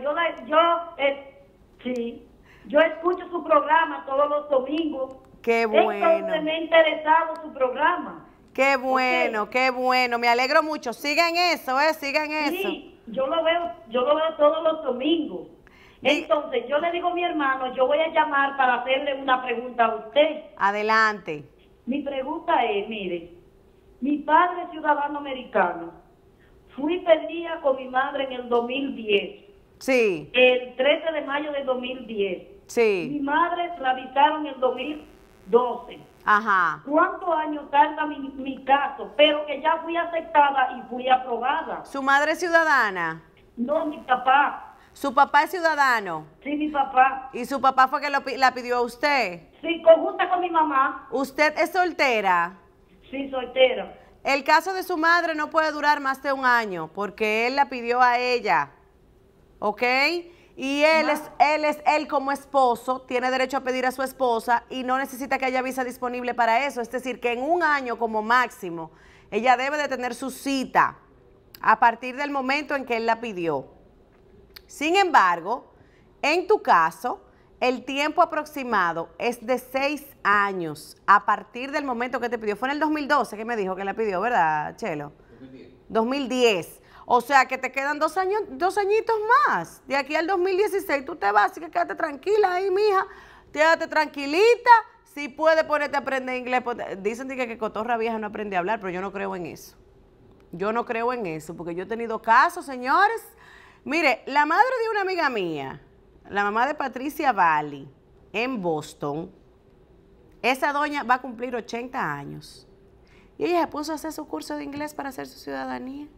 Speaker 21: yo escucho su programa todos los domingos.
Speaker 1: Qué bueno.
Speaker 21: Entonces me ha interesado su programa.
Speaker 1: Qué bueno, qué bueno. Me alegro mucho. Sigan eso, sigan eso.
Speaker 21: Sí, yo lo veo todos los domingos. Entonces yo le digo a mi hermano, yo voy a llamar para hacerle una pregunta a usted.
Speaker 1: Adelante.
Speaker 21: Mi pregunta es, mire, mi padre es ciudadano americano. Fui perdida con mi madre en el 2010.
Speaker 1: Sí.
Speaker 21: El 13 de mayo del 2010.
Speaker 1: Sí.
Speaker 21: Mi madre la avisaron en el 2012.
Speaker 1: Ajá.
Speaker 21: ¿Cuántos años tarda mi caso? Pero que ya fui aceptada y fui aprobada.
Speaker 1: ¿Su madre es ciudadana?
Speaker 21: No, mi papá.
Speaker 1: ¿Su papá es ciudadano?
Speaker 21: Sí, mi papá.
Speaker 1: ¿Y su papá fue que la pidió a usted?
Speaker 21: Sí, conjunta con mi mamá.
Speaker 1: ¿Usted es soltera?
Speaker 21: Sí, soltera.
Speaker 1: El caso de su madre no puede durar más de un año porque él la pidió a ella, ¿ok? Y él como esposo tiene derecho a pedir a su esposa y no necesita que haya visa disponible para eso. Es decir, que en un año como máximo ella debe de tener su cita a partir del momento en que él la pidió. Sin embargo, en tu caso, el tiempo aproximado es de 6 años a partir del momento que te pidió. Fue en el 2012 que me dijo que la pidió, ¿verdad, Chelo? 2010. O sea que te quedan 2 añitos más. De aquí al 2016 tú te vas, así que quédate tranquila ahí, mija. Quédate tranquilita. Si puedes ponerte a aprender inglés. Dicen que cotorra vieja no aprende a hablar, pero yo no creo en eso. Yo no creo en eso, porque yo he tenido casos, señores. Mire, la madre de una amiga mía, la mamá de Patricia Bali, en Boston, esa doña va a cumplir 80 años. Y ella se puso a hacer su curso de inglés para hacer su ciudadanía.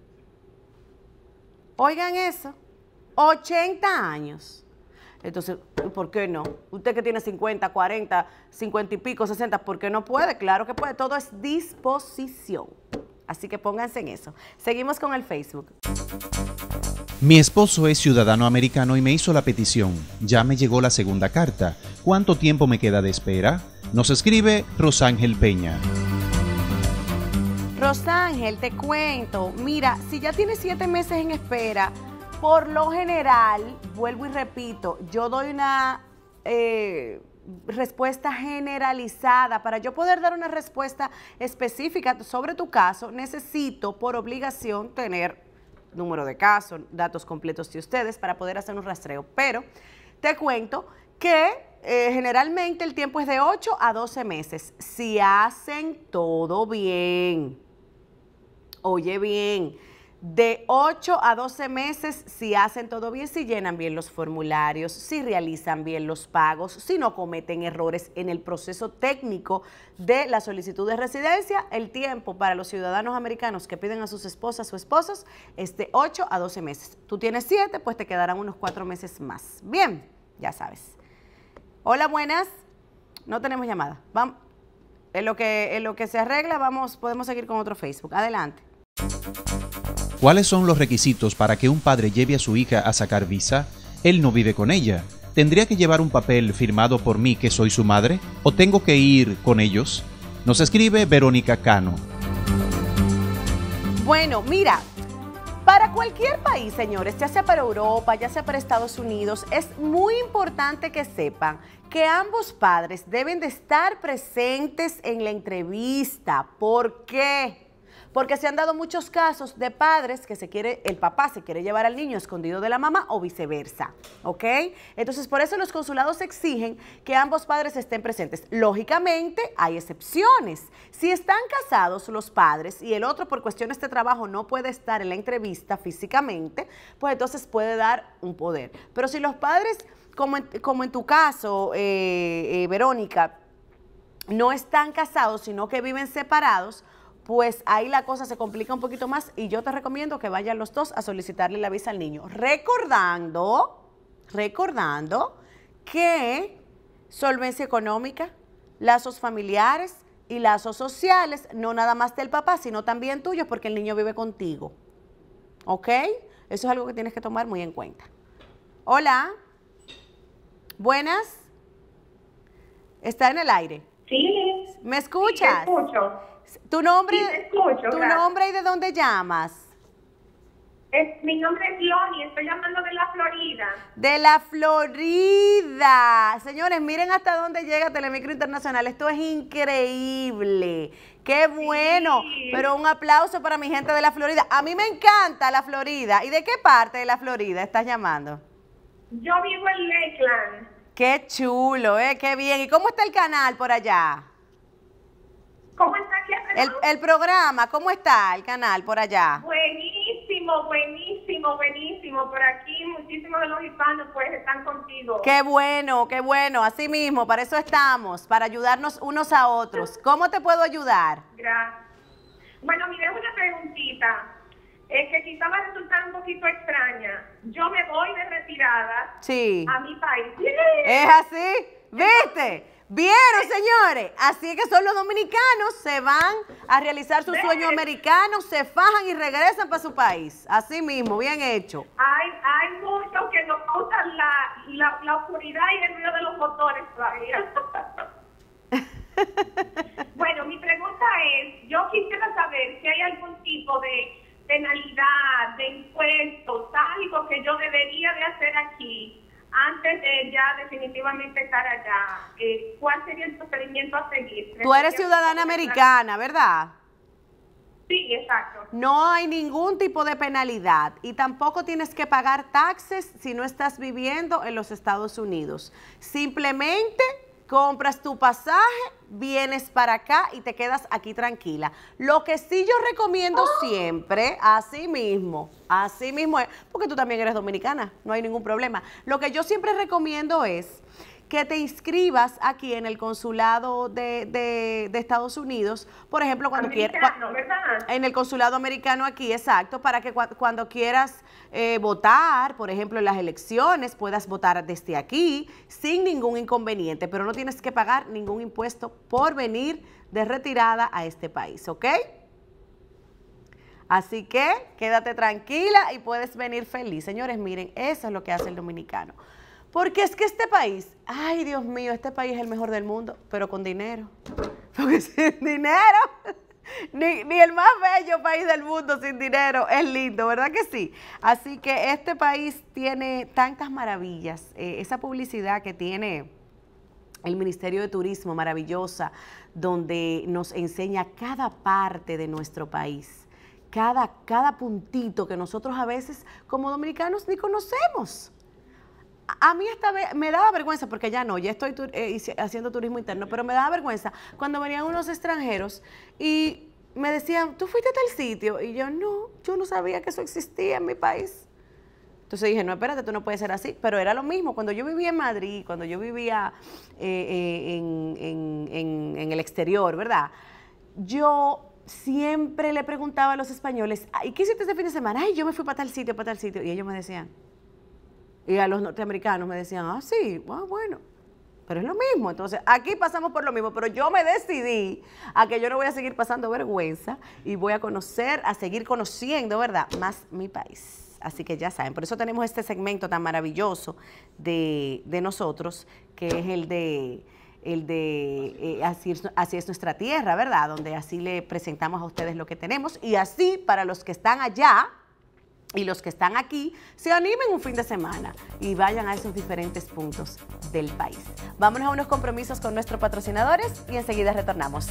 Speaker 1: Oigan eso, 80 años. Entonces, ¿por qué no? Usted que tiene 50, 40, 50 y pico, 60, ¿por qué no puede? Claro que puede, todo es disposición. Así que pónganse en eso. Seguimos con el Facebook.
Speaker 2: Mi esposo es ciudadano americano y me hizo la petición. Ya me llegó la segunda carta. ¿Cuánto tiempo me queda de espera? Nos escribe Rosángel Peña.
Speaker 1: Rosángel, te cuento. Mira, si ya tienes 7 meses en espera, por lo general, vuelvo y repito, yo doy una respuesta generalizada. Para yo poder dar una respuesta específica sobre tu caso, necesito por obligación tener número de caso, datos completos de ustedes para poder hacer un rastreo. Pero te cuento que generalmente el tiempo es de 8 a 12 meses. Si hacen todo bien, oye bien, de 8 a 12 meses si hacen todo bien, si llenan bien los formularios, si realizan bien los pagos, si no cometen errores en el proceso técnico de la solicitud de residencia, el tiempo para los ciudadanos americanos que piden a sus esposas o esposos es de 8 a 12 meses. Tú tienes 7, pues te quedarán unos 4 meses más. Bien, ya sabes. Hola, buenas. No tenemos llamada. Vamos. En lo que se arregla, podemos seguir con otro Facebook. Adelante.
Speaker 2: ¿Cuáles son los requisitos para que un padre lleve a su hija a sacar visa? Él no vive con ella. ¿Tendría que llevar un papel firmado por mí que soy su madre? ¿O tengo que ir con ellos? Nos escribe Verónica Cano.
Speaker 1: Bueno, mira, para cualquier país, señores, ya sea para Europa, ya sea para Estados Unidos, es muy importante que sepan que ambos padres deben de estar presentes en la entrevista. ¿Por qué? Porque se han dado muchos casos de padres que el papá se quiere llevar al niño escondido de la mamá o viceversa, ¿ok? Entonces, por eso los consulados exigen que ambos padres estén presentes. Lógicamente, hay excepciones. Si están casados los padres y el otro por cuestiones de trabajo no puede estar en la entrevista físicamente, pues entonces puede dar un poder. Pero si los padres, como en tu caso, Verónica, no están casados, sino que viven separados, pues ahí la cosa se complica un poquito más y yo te recomiendo que vayan los dos a solicitarle la visa al niño. Recordando que solvencia económica, lazos familiares y lazos sociales, no nada más del papá, sino también tuyos, porque el niño vive contigo. ¿Ok? Eso es algo que tienes que tomar muy en cuenta. Hola. Buenas. Está en el aire.
Speaker 3: Sí.
Speaker 1: ¿Me escuchas?
Speaker 3: Sí, te escucho.
Speaker 1: ¿Tu nombre,
Speaker 3: sí, te escucho,
Speaker 1: tu
Speaker 3: gracias.
Speaker 1: nombre y de dónde llamas?
Speaker 3: Mi nombre es Loni, estoy llamando de la Florida.
Speaker 1: De la Florida. Señores, miren hasta dónde llega Telemicro Internacional. Esto es increíble. ¡Qué bueno! Sí. Pero un aplauso para mi gente de la Florida. A mí me encanta la Florida. ¿Y de qué parte de la Florida estás llamando?
Speaker 3: Yo vivo en Lakeland.
Speaker 1: ¡Qué chulo, qué bien! ¿Y cómo está el canal por allá?
Speaker 3: ¿Cómo está aquí?
Speaker 1: El programa, ¿cómo está el canal por allá?
Speaker 3: Buenísimo, buenísimo, buenísimo. Por aquí muchísimos de los hispanos pues están contigo.
Speaker 1: Qué bueno, qué bueno. Así mismo, para eso estamos, para ayudarnos unos a otros. ¿Cómo te puedo ayudar?
Speaker 3: Gracias. Bueno, mire, una preguntita. Que quizá va a resultar un poquito extraña. Yo me voy de retirada a mi país.
Speaker 1: ¿Es así? ¿Viste? ¿Vieron, señores? Así que son los dominicanos, se van a realizar su sueño americano, se fajan y regresan para su país. Así mismo, bien hecho.
Speaker 3: Hay muchos que nos gustan la oscuridad y el ruido de los motores todavía. Bueno, mi pregunta es, yo quisiera saber si hay algún tipo de penalidad, de impuestos, algo que yo debería de hacer aquí antes de ya definitivamente estar allá. ¿Cuál sería el procedimiento a seguir?
Speaker 1: Tú eres ciudadana americana, ¿verdad?
Speaker 3: Sí, exacto.
Speaker 1: No hay ningún tipo de penalidad y tampoco tienes que pagar taxes si no estás viviendo en los Estados Unidos. Simplemente compras tu pasaje, vienes para acá y te quedas aquí tranquila. Lo que sí yo recomiendo siempre, así mismo es, porque tú también eres dominicana, no hay ningún problema. Lo que yo siempre recomiendo es que te inscribas aquí en el consulado de Estados Unidos, por ejemplo, cuando quieras, en el consulado americano aquí, exacto, para que cuando quieras votar, por ejemplo, en las elecciones, puedas votar desde aquí sin ningún inconveniente, pero no tienes que pagar ningún impuesto por venir de retirada a este país, ¿ok? Así que quédate tranquila y puedes venir feliz. Señores, miren, eso es lo que hace el dominicano. Porque es que este país, ay Dios mío, este país es el mejor del mundo, pero con dinero. Porque sin dinero, ni el más bello país del mundo sin dinero es lindo, ¿verdad que sí? Así que este país tiene tantas maravillas, esa publicidad que tiene el Ministerio de Turismo maravillosa, donde nos enseña cada parte de nuestro país, cada puntito que nosotros a veces como dominicanos ni conocemos. A mí esta vez me daba vergüenza, porque ya no, ya estoy haciendo turismo interno, pero me daba vergüenza cuando venían unos extranjeros y me decían, ¿tú fuiste a tal sitio? Y yo no sabía que eso existía en mi país. Entonces dije, no, espérate, tú no puedes ser así. Pero era lo mismo, cuando yo vivía en Madrid, cuando yo vivía en el exterior, ¿verdad? Yo siempre le preguntaba a los españoles, ¿y qué hiciste este fin de semana? Ay, yo me fui para tal sitio, y ellos me decían, y a los norteamericanos me decían, sí, bueno, pero es lo mismo. Entonces, aquí pasamos por lo mismo, pero yo me decidí a que yo no voy a seguir pasando vergüenza y voy a seguir conociendo, ¿verdad?, más mi país. Así que ya saben, por eso tenemos este segmento tan maravilloso de nosotros, que es el de así es nuestra tierra, ¿verdad?, donde así le presentamos a ustedes lo que tenemos, y así para los que están allá y los que están aquí, se animen un fin de semana y vayan a esos diferentes puntos del país. Vámonos a unos compromisos con nuestros patrocinadores y enseguida retornamos.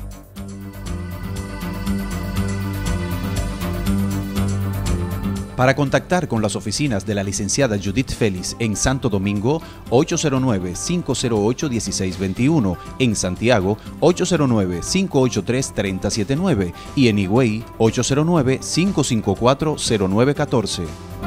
Speaker 2: Para contactar con las oficinas de la licenciada Judith Félix en Santo Domingo, 809-508-1621, en Santiago, 809-583-3079 y en Higüey, 809-554-0914.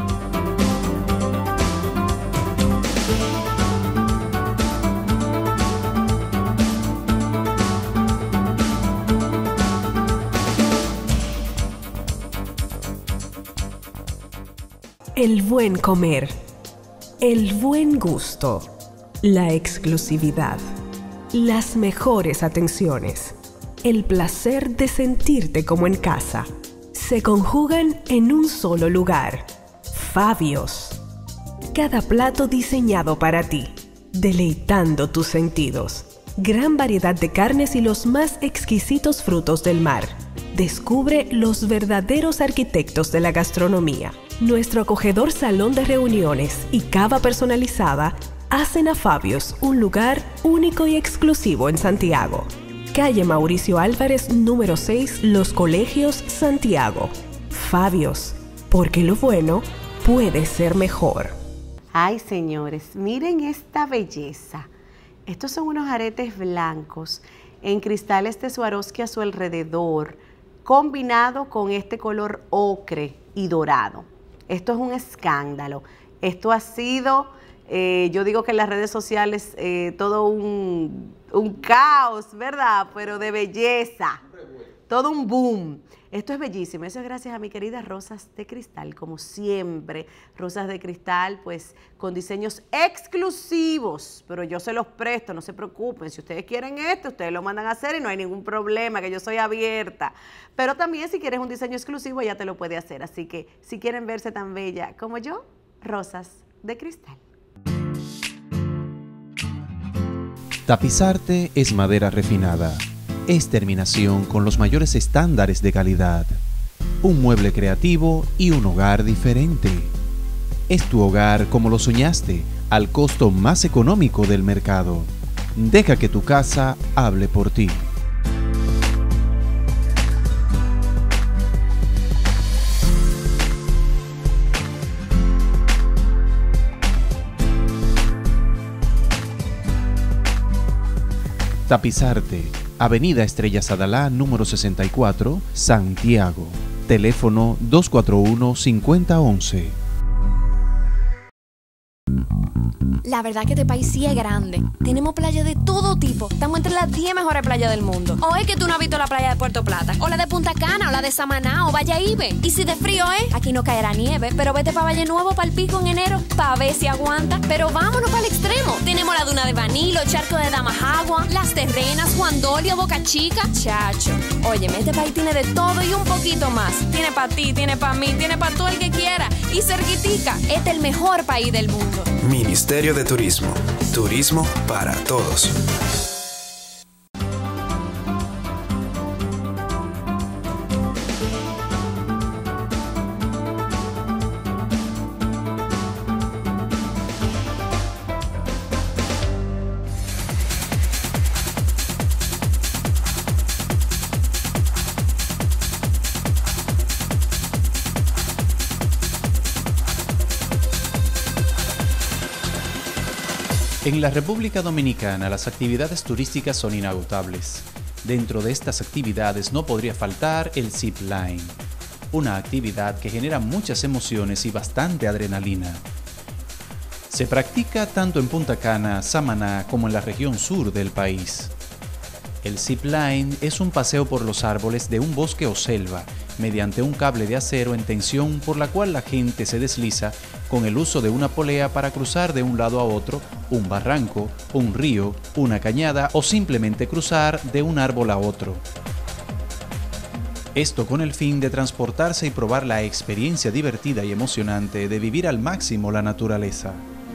Speaker 13: El buen comer, el buen gusto, la exclusividad, las mejores atenciones, el placer de sentirte como en casa, se conjugan en un solo lugar. Fabio's. Cada plato diseñado para ti, deleitando tus sentidos. gran variedad de carnes y los más exquisitos frutos del mar. Descubre los verdaderos arquitectos de la gastronomía. Nuestro acogedor salón de reuniones y cava personalizada hacen a Fabios un lugar único y exclusivo en Santiago. Calle Mauricio Álvarez, número 6, Los Colegios, Santiago. Fabios, porque lo bueno puede ser mejor.
Speaker 1: Ay, señores, miren esta belleza. Estos son unos aretes blancos en cristales de Swarovski a su alrededor, combinado con este color ocre y dorado. Esto es un escándalo. Esto ha sido, yo digo que en las redes sociales, todo un caos, ¿verdad? Pero de belleza. Todo un boom. Esto es bellísimo. Eso es gracias a mi querida Rosas de Cristal. Como siempre, Rosas de Cristal, pues con diseños exclusivos. Pero yo se los presto, no se preocupen. Si ustedes quieren esto, ustedes lo mandan a hacer y no hay ningún problema, que yo soy abierta. Pero también si quieres un diseño exclusivo, ya te lo puede hacer. Así que si quieren verse tan bella como yo, Rosas de Cristal.
Speaker 2: Tapizarte es madera refinada. Es terminación con los mayores estándares de calidad. Un mueble creativo y un hogar diferente. Es tu hogar como lo soñaste, al costo más económico del mercado. Deja que tu casa hable por ti. Tapizarte, Avenida Estrellas Adalá, número 64, Santiago. Teléfono 241-5011.
Speaker 19: La verdad que este país sí es grande. Tenemos playas de todo tipo. Estamos entre las 10 mejores playas del mundo. O es que tú no has visto la playa de Puerto Plata, o la de Punta Cana, o la de Samaná, o Valladolid. Y si de frío es, aquí no caerá nieve, pero vete para Valle Nuevo, para el Pico en enero, para ver si aguanta. Pero vámonos para el extremo. Tenemos la duna de Vanilo, charco de Damajagua, Las Terrenas, Juan Dolio, Boca Chica. Chacho, óyeme, este país tiene de todo y un poquito más. Tiene para ti, tiene para mí, tiene para todo el que quiera. Y cerquitica, este es el mejor país del mundo.
Speaker 20: Ministerio de Turismo. Turismo para todos.
Speaker 2: En la República Dominicana las actividades turísticas son inagotables. Dentro de estas actividades no podría faltar el zip line, una actividad que genera muchas emociones y bastante adrenalina. Se practica tanto en Punta Cana, Samaná como en la región sur del país. El zip line es un paseo por los árboles de un bosque o selva mediante un cable de acero en tensión por la cual la gente se desliza con el uso de una polea para cruzar de un lado a otro un barranco, un río, una cañada o simplemente cruzar de un árbol a otro. Esto con el fin de transportarse y probar la experiencia divertida y emocionante de vivir al máximo la naturaleza.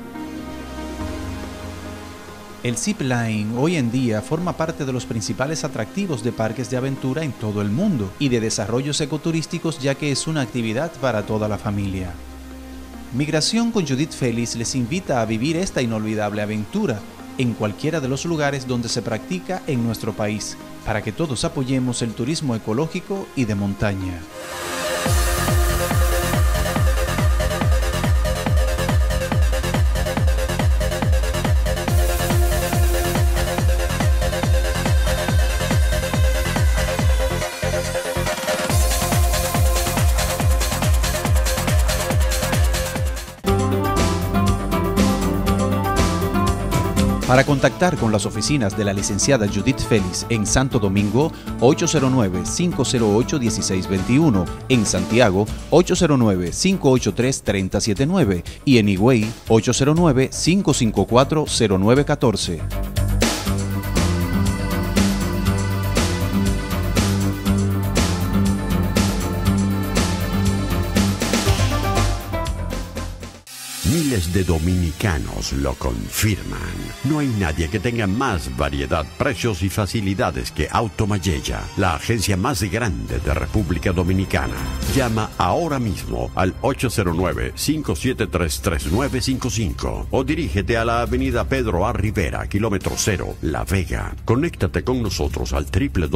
Speaker 2: El zip line hoy en día forma parte de los principales atractivos de parques de aventura en todo el mundo y de desarrollos ecoturísticos, ya que es una actividad para toda la familia. Migración con Judith Félix les invita a vivir esta inolvidable aventura en cualquiera de los lugares donde se practica en nuestro país, para que todos apoyemos el turismo ecológico y de montaña. Para contactar con las oficinas de la licenciada Judith Félix en Santo Domingo, 809-508-1621, en Santiago, 809-583-3079 y en Higüey, 809-554-0914.
Speaker 6: Miles Miles de dominicanos lo confirman. No hay nadie que tenga más variedad, precios y facilidades que Automayella, la agencia más grande de República Dominicana. Llama ahora mismo al 809-573-3955 o dirígete a la avenida Pedro A. Rivera, kilómetro 0, La Vega. Conéctate con nosotros al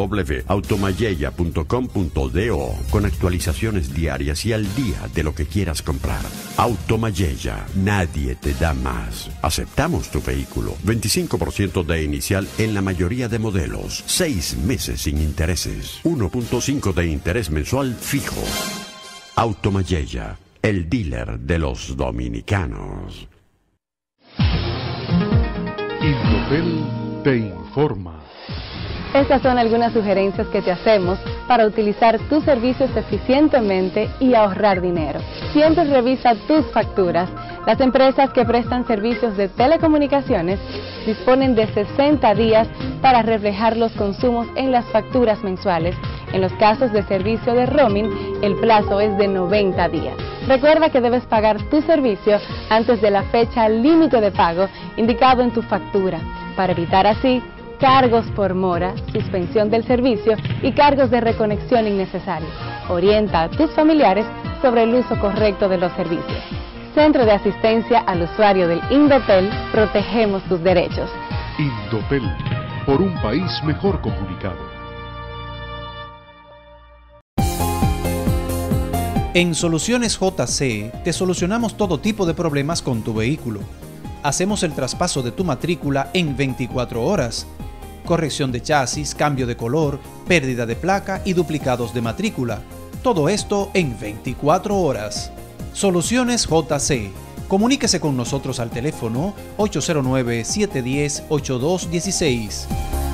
Speaker 6: www.automayella.com.do con actualizaciones diarias y al día de lo que quieras comprar. Automayella, nadie te da más. Aceptamos tu vehículo. 25% de inicial en la mayoría de modelos. 6 meses sin intereses. 1.5 de interés mensual fijo. Automayella, el dealer de los dominicanos.
Speaker 9: Indotel te informa.
Speaker 8: Estas son algunas sugerencias que te hacemos para utilizar tus servicios eficientemente y ahorrar dinero. Siempre revisa tus facturas. Las empresas que prestan servicios de telecomunicaciones disponen de 60 días para reflejar los consumos en las facturas mensuales. En los casos de servicio de roaming, el plazo es de 90 días. Recuerda que debes pagar tu servicio antes de la fecha límite de pago indicado en tu factura, para evitar así cargos por mora, suspensión del servicio y cargos de reconexión innecesarios. Orienta a tus familiares sobre el uso correcto de los servicios. Centro de Asistencia al Usuario del Indotel, protegemos tus derechos.
Speaker 9: Indotel, por un país mejor comunicado.
Speaker 2: En Soluciones JC te solucionamos todo tipo de problemas con tu vehículo. Hacemos el traspaso de tu matrícula en 24 horas. Corrección de chasis, cambio de color, pérdida de placa y duplicados de matrícula. Todo esto en 24 horas. Soluciones JC. Comuníquese con nosotros al teléfono 809-710-8216.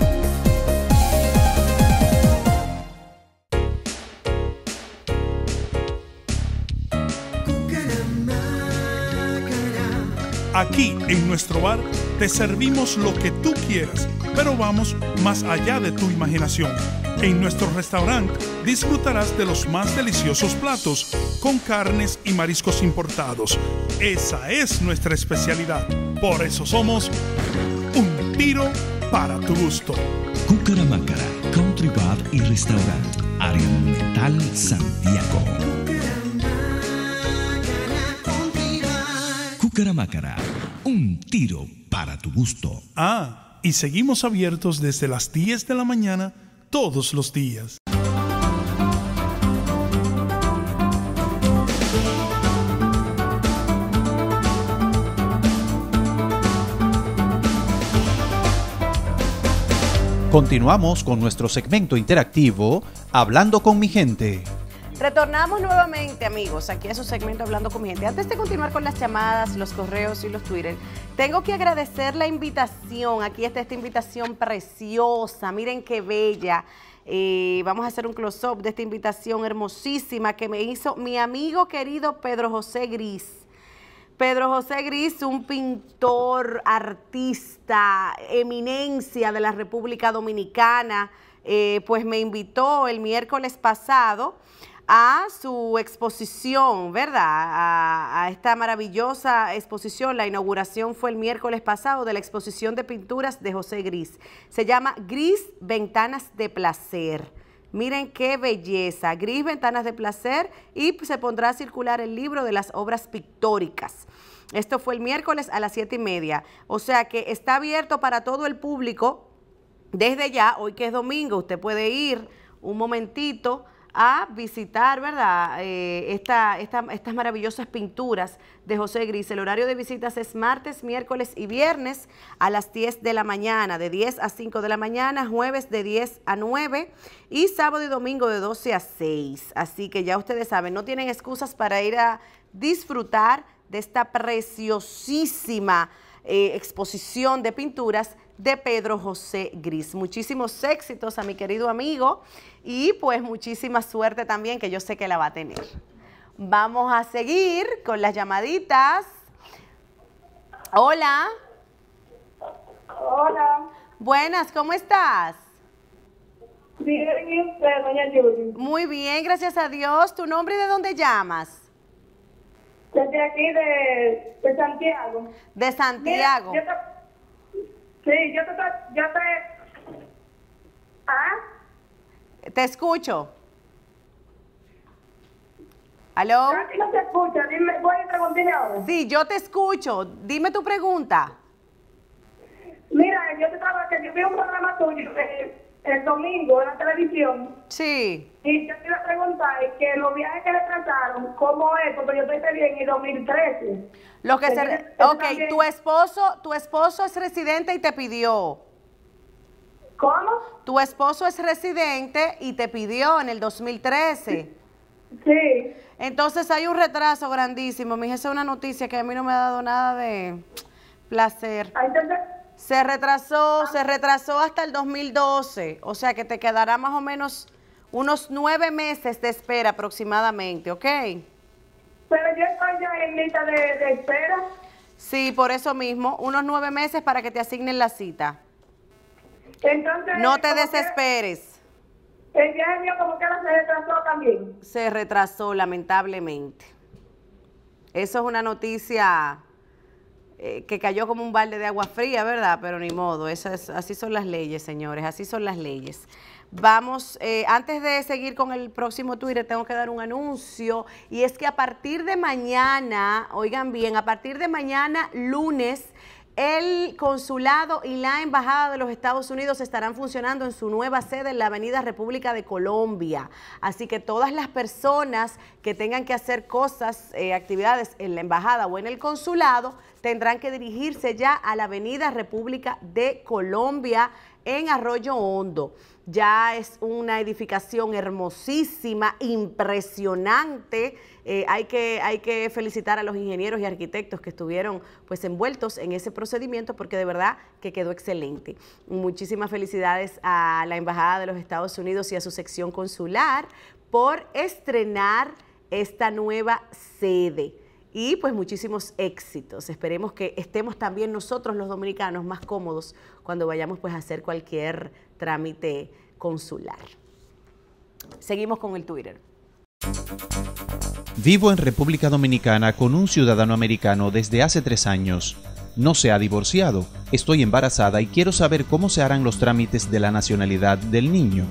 Speaker 17: Aquí, en nuestro bar, te servimos lo que tú quieras, pero vamos más allá de tu imaginación. En nuestro restaurante disfrutarás de los más deliciosos platos, con carnes y mariscos importados. Esa es nuestra especialidad. Por eso somos un tiro para tu gusto.
Speaker 18: Cucaramácara, Country Bar y Restaurant, Área Monumental, Santiago. Cucaramácara, un tiro para tu gusto.
Speaker 17: Ah, y seguimos abiertos desde las 10 de la mañana todos los días.
Speaker 2: Continuamos con nuestro segmento interactivo, Hablando con mi gente.
Speaker 1: Retornamos nuevamente, amigos, aquí a su segmento Hablando con mi gente. Antes de continuar con las llamadas, los correos y los Twitter, tengo que agradecer la invitación. Aquí está esta invitación preciosa. Miren qué bella. Vamos a hacer un close-up de esta invitación hermosísima que me hizo mi amigo querido Pedro José Gris. Pedro José Gris, un pintor, artista, eminencia de la República Dominicana, pues me invitó el miércoles pasado a su exposición, ¿verdad? A esta maravillosa exposición. La inauguración fue el miércoles pasado de la exposición de pinturas de José Gris. Se llama Gris Ventanas de Placer. Miren qué belleza, Gris Ventanas de Placer, y se pondrá a circular el libro de las obras pictóricas. Esto fue el miércoles a las 7:30. O sea que está abierto para todo el público desde ya. Hoy que es domingo, usted puede ir un momentito a visitar, ¿verdad? Estas maravillosas pinturas de José Gris. El horario de visitas es martes, miércoles y viernes a las 10 de la mañana, de 10 a 5 de la mañana, jueves de 10 a 9 y sábado y domingo de 12 a 6. Así que ya ustedes saben, no tienen excusas para ir a disfrutar de esta preciosísima exposición de pinturas de Pedro José Gris. Muchísimos éxitos a mi querido amigo y pues muchísima suerte también, que yo sé que la va a tener. Vamos a seguir con las llamaditas. Hola.
Speaker 3: Hola.
Speaker 1: Buenas, ¿cómo estás?
Speaker 3: Bien, ¿y usted, doña Judy?
Speaker 1: Muy bien, gracias a Dios. ¿Tu nombre y de dónde llamas?
Speaker 3: Desde aquí de Santiago.
Speaker 1: De Santiago.
Speaker 3: Mira, yo te... ¿Ah?
Speaker 1: Te escucho. ¿Aló?
Speaker 3: Aquí no te escucha, dime, voy a preguntarle ahora.
Speaker 1: Sí, yo te escucho. Dime tu pregunta.
Speaker 3: Mira, yo vi un programa tuyo el domingo en la televisión.
Speaker 1: Sí.
Speaker 3: Y yo te iba a preguntar que los viajes que le trazaron, ¿cómo es? Porque yo estoy bien en 2013.
Speaker 1: Lo que ok, tu esposo es residente y te pidió.
Speaker 3: ¿Cómo?
Speaker 1: Tu esposo es residente y te pidió en el 2013.
Speaker 3: Sí.
Speaker 1: Entonces hay un retraso grandísimo. Mija, esa es una noticia que a mí no me ha dado nada de placer.
Speaker 3: Entonces,
Speaker 1: se retrasó hasta el 2012. O sea que te quedará más o menos unos 9 meses de espera aproximadamente, ¿ok?
Speaker 3: Pero yo estoy ya en lista de espera.
Speaker 1: Sí, por eso mismo, unos 9 meses para que te asignen la cita.
Speaker 3: Entonces,
Speaker 1: no te desesperes.
Speaker 3: El viaje mío como que se retrasó también. Se
Speaker 1: retrasó, lamentablemente. Eso es una noticia que cayó como un balde de agua fría, ¿verdad? Pero ni modo, así son las leyes, señores, así son las leyes. Vamos, antes de seguir con el próximo Twitter, tengo que dar un anuncio, y es que a partir de mañana, oigan bien, a partir de mañana, lunes, el consulado y la embajada de los Estados Unidos estarán funcionando en su nueva sede en la Avenida República de Colombia. Así que todas las personas que tengan que hacer cosas, actividades en la embajada o en el consulado, tendrán que dirigirse ya a la Avenida República de Colombia en Arroyo Hondo. Ya es una edificación hermosísima, impresionante. Hay que felicitar a los ingenieros y arquitectos que estuvieron pues envueltos en ese procedimiento, porque de verdad que quedó excelente. Muchísimas felicidades a la Embajada de los Estados Unidos y a su sección consular por estrenar esta nueva sede. Y pues muchísimos éxitos. Esperemos que estemos también nosotros los dominicanos más cómodos cuando vayamos pues a hacer cualquier trámite consular. Seguimos con el Twitter.
Speaker 2: Vivo en República Dominicana con un ciudadano americano desde hace 3 años. No se ha divorciado. Estoy embarazada y quiero saber cómo se harán los trámites de la nacionalidad del niño.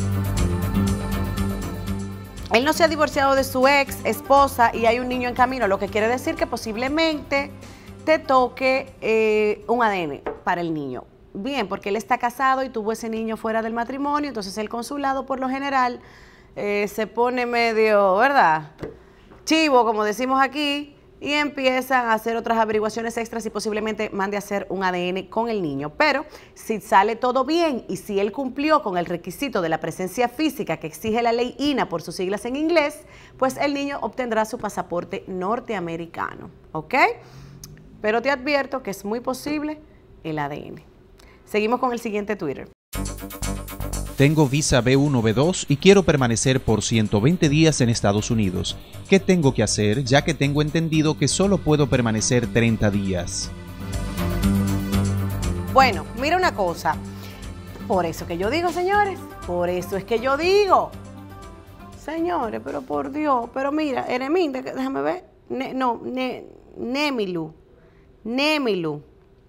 Speaker 1: Él no se ha divorciado de su ex esposa y hay un niño en camino, lo que quiere decir que posiblemente te toque un ADN para el niño. Bien, porque él está casado y tuvo ese niño fuera del matrimonio, entonces el consulado por lo general se pone medio, ¿verdad?, chivo, como decimos aquí, y empiezan a hacer otras averiguaciones extras y posiblemente mande a hacer un ADN con el niño. Pero si sale todo bien y si él cumplió con el requisito de la presencia física que exige la ley INA por sus siglas en inglés, pues el niño obtendrá su pasaporte norteamericano, ¿ok? Pero te advierto que es muy posible el ADN. Seguimos con el siguiente Twitter.
Speaker 2: Tengo visa B1, B2 y quiero permanecer por 120 días en Estados Unidos. ¿Qué tengo que hacer, ya que tengo entendido que solo puedo permanecer 30 días?
Speaker 1: Bueno, mira una cosa. Por eso que yo digo, señores, por eso es que yo digo. Señores, pero por Dios, pero mira, Eremín, déjame ver. Nemilu.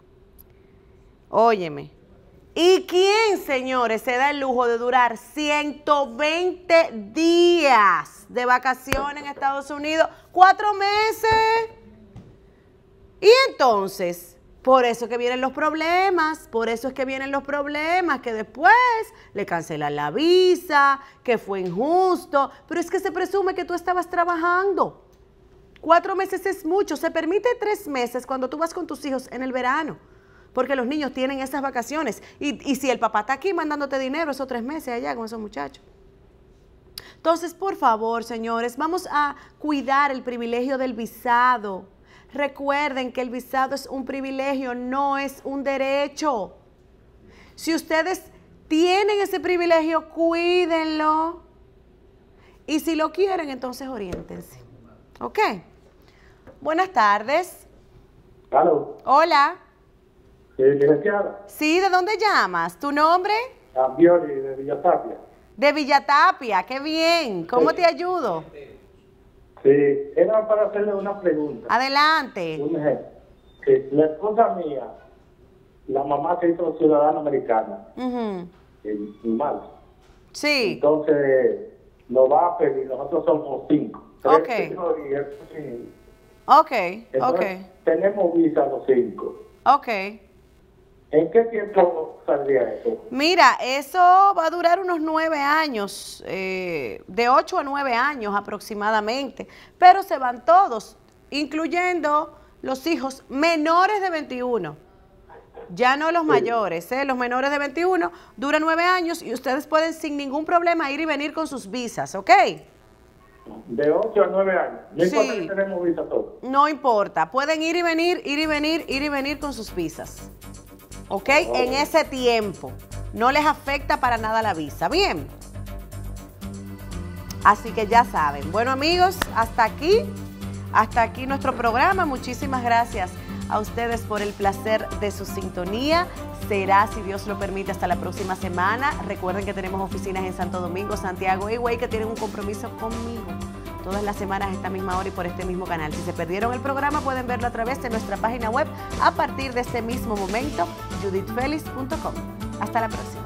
Speaker 1: Óyeme. ¿Y quién, señores, se da el lujo de durar 120 días de vacaciones en Estados Unidos? 4 meses. Y entonces, por eso que vienen los problemas, que después le cancelan la visa, que fue injusto, pero es que se presume que tú estabas trabajando. 4 meses es mucho, se permite 3 meses cuando tú vas con tus hijos en el verano, porque los niños tienen esas vacaciones. Y si el papá está aquí mandándote dinero, esos 3 meses allá con esos muchachos. Entonces, por favor, señores, vamos a cuidar el privilegio del visado. Recuerden que el visado es un privilegio, no es un derecho. Si ustedes tienen ese privilegio, cuídenlo. Y si lo quieren, entonces oriéntense. ¿Ok? Buenas tardes.
Speaker 4: ¿Aló?
Speaker 1: Hola.
Speaker 4: Licenciada.
Speaker 1: Sí, ¿de dónde llamas? ¿Tu nombre?
Speaker 4: Ambioli, de Villatapia.
Speaker 1: De Villatapia, qué bien. ¿Cómo te ayudo?
Speaker 4: Sí, era para hacerle una pregunta.
Speaker 1: Adelante.
Speaker 4: Un ejemplo. Que la esposa mía, la mamá se hizo ciudadana americana en marzo.
Speaker 1: Sí.
Speaker 4: Entonces, nos va a pedir, nosotros somos 5.
Speaker 1: Ok. Ok,
Speaker 4: Entonces, tenemos visa los 5.
Speaker 1: ok.
Speaker 4: ¿En qué tiempo saldría eso?
Speaker 1: Mira, eso va a durar unos 9 años, de 8 a 9 años aproximadamente, pero se van todos, incluyendo los hijos menores de 21, ya no los mayores, los menores de 21, dura 9 años y ustedes pueden sin ningún problema ir y venir con sus visas, ¿ok?
Speaker 4: De 8 a 9 años, no
Speaker 1: Sí.
Speaker 4: importa que tenemos visa todos.
Speaker 1: No importa, pueden ir y venir, ir y venir, ir y venir con sus visas. ¿Ok? En ese tiempo. No les afecta para nada la visa. Bien. Así que ya saben. Bueno, amigos, hasta aquí nuestro programa. Muchísimas gracias a ustedes por el placer de su sintonía. Será, si Dios lo permite, hasta la próxima semana. Recuerden que tenemos oficinas en Santo Domingo, Santiago y Higüey que tienen un compromiso conmigo todas las semanas a esta misma hora y por este mismo canal. Si se perdieron el programa, pueden verlo a través de nuestra página web a partir de este mismo momento, judithfelix.com. Hasta la próxima.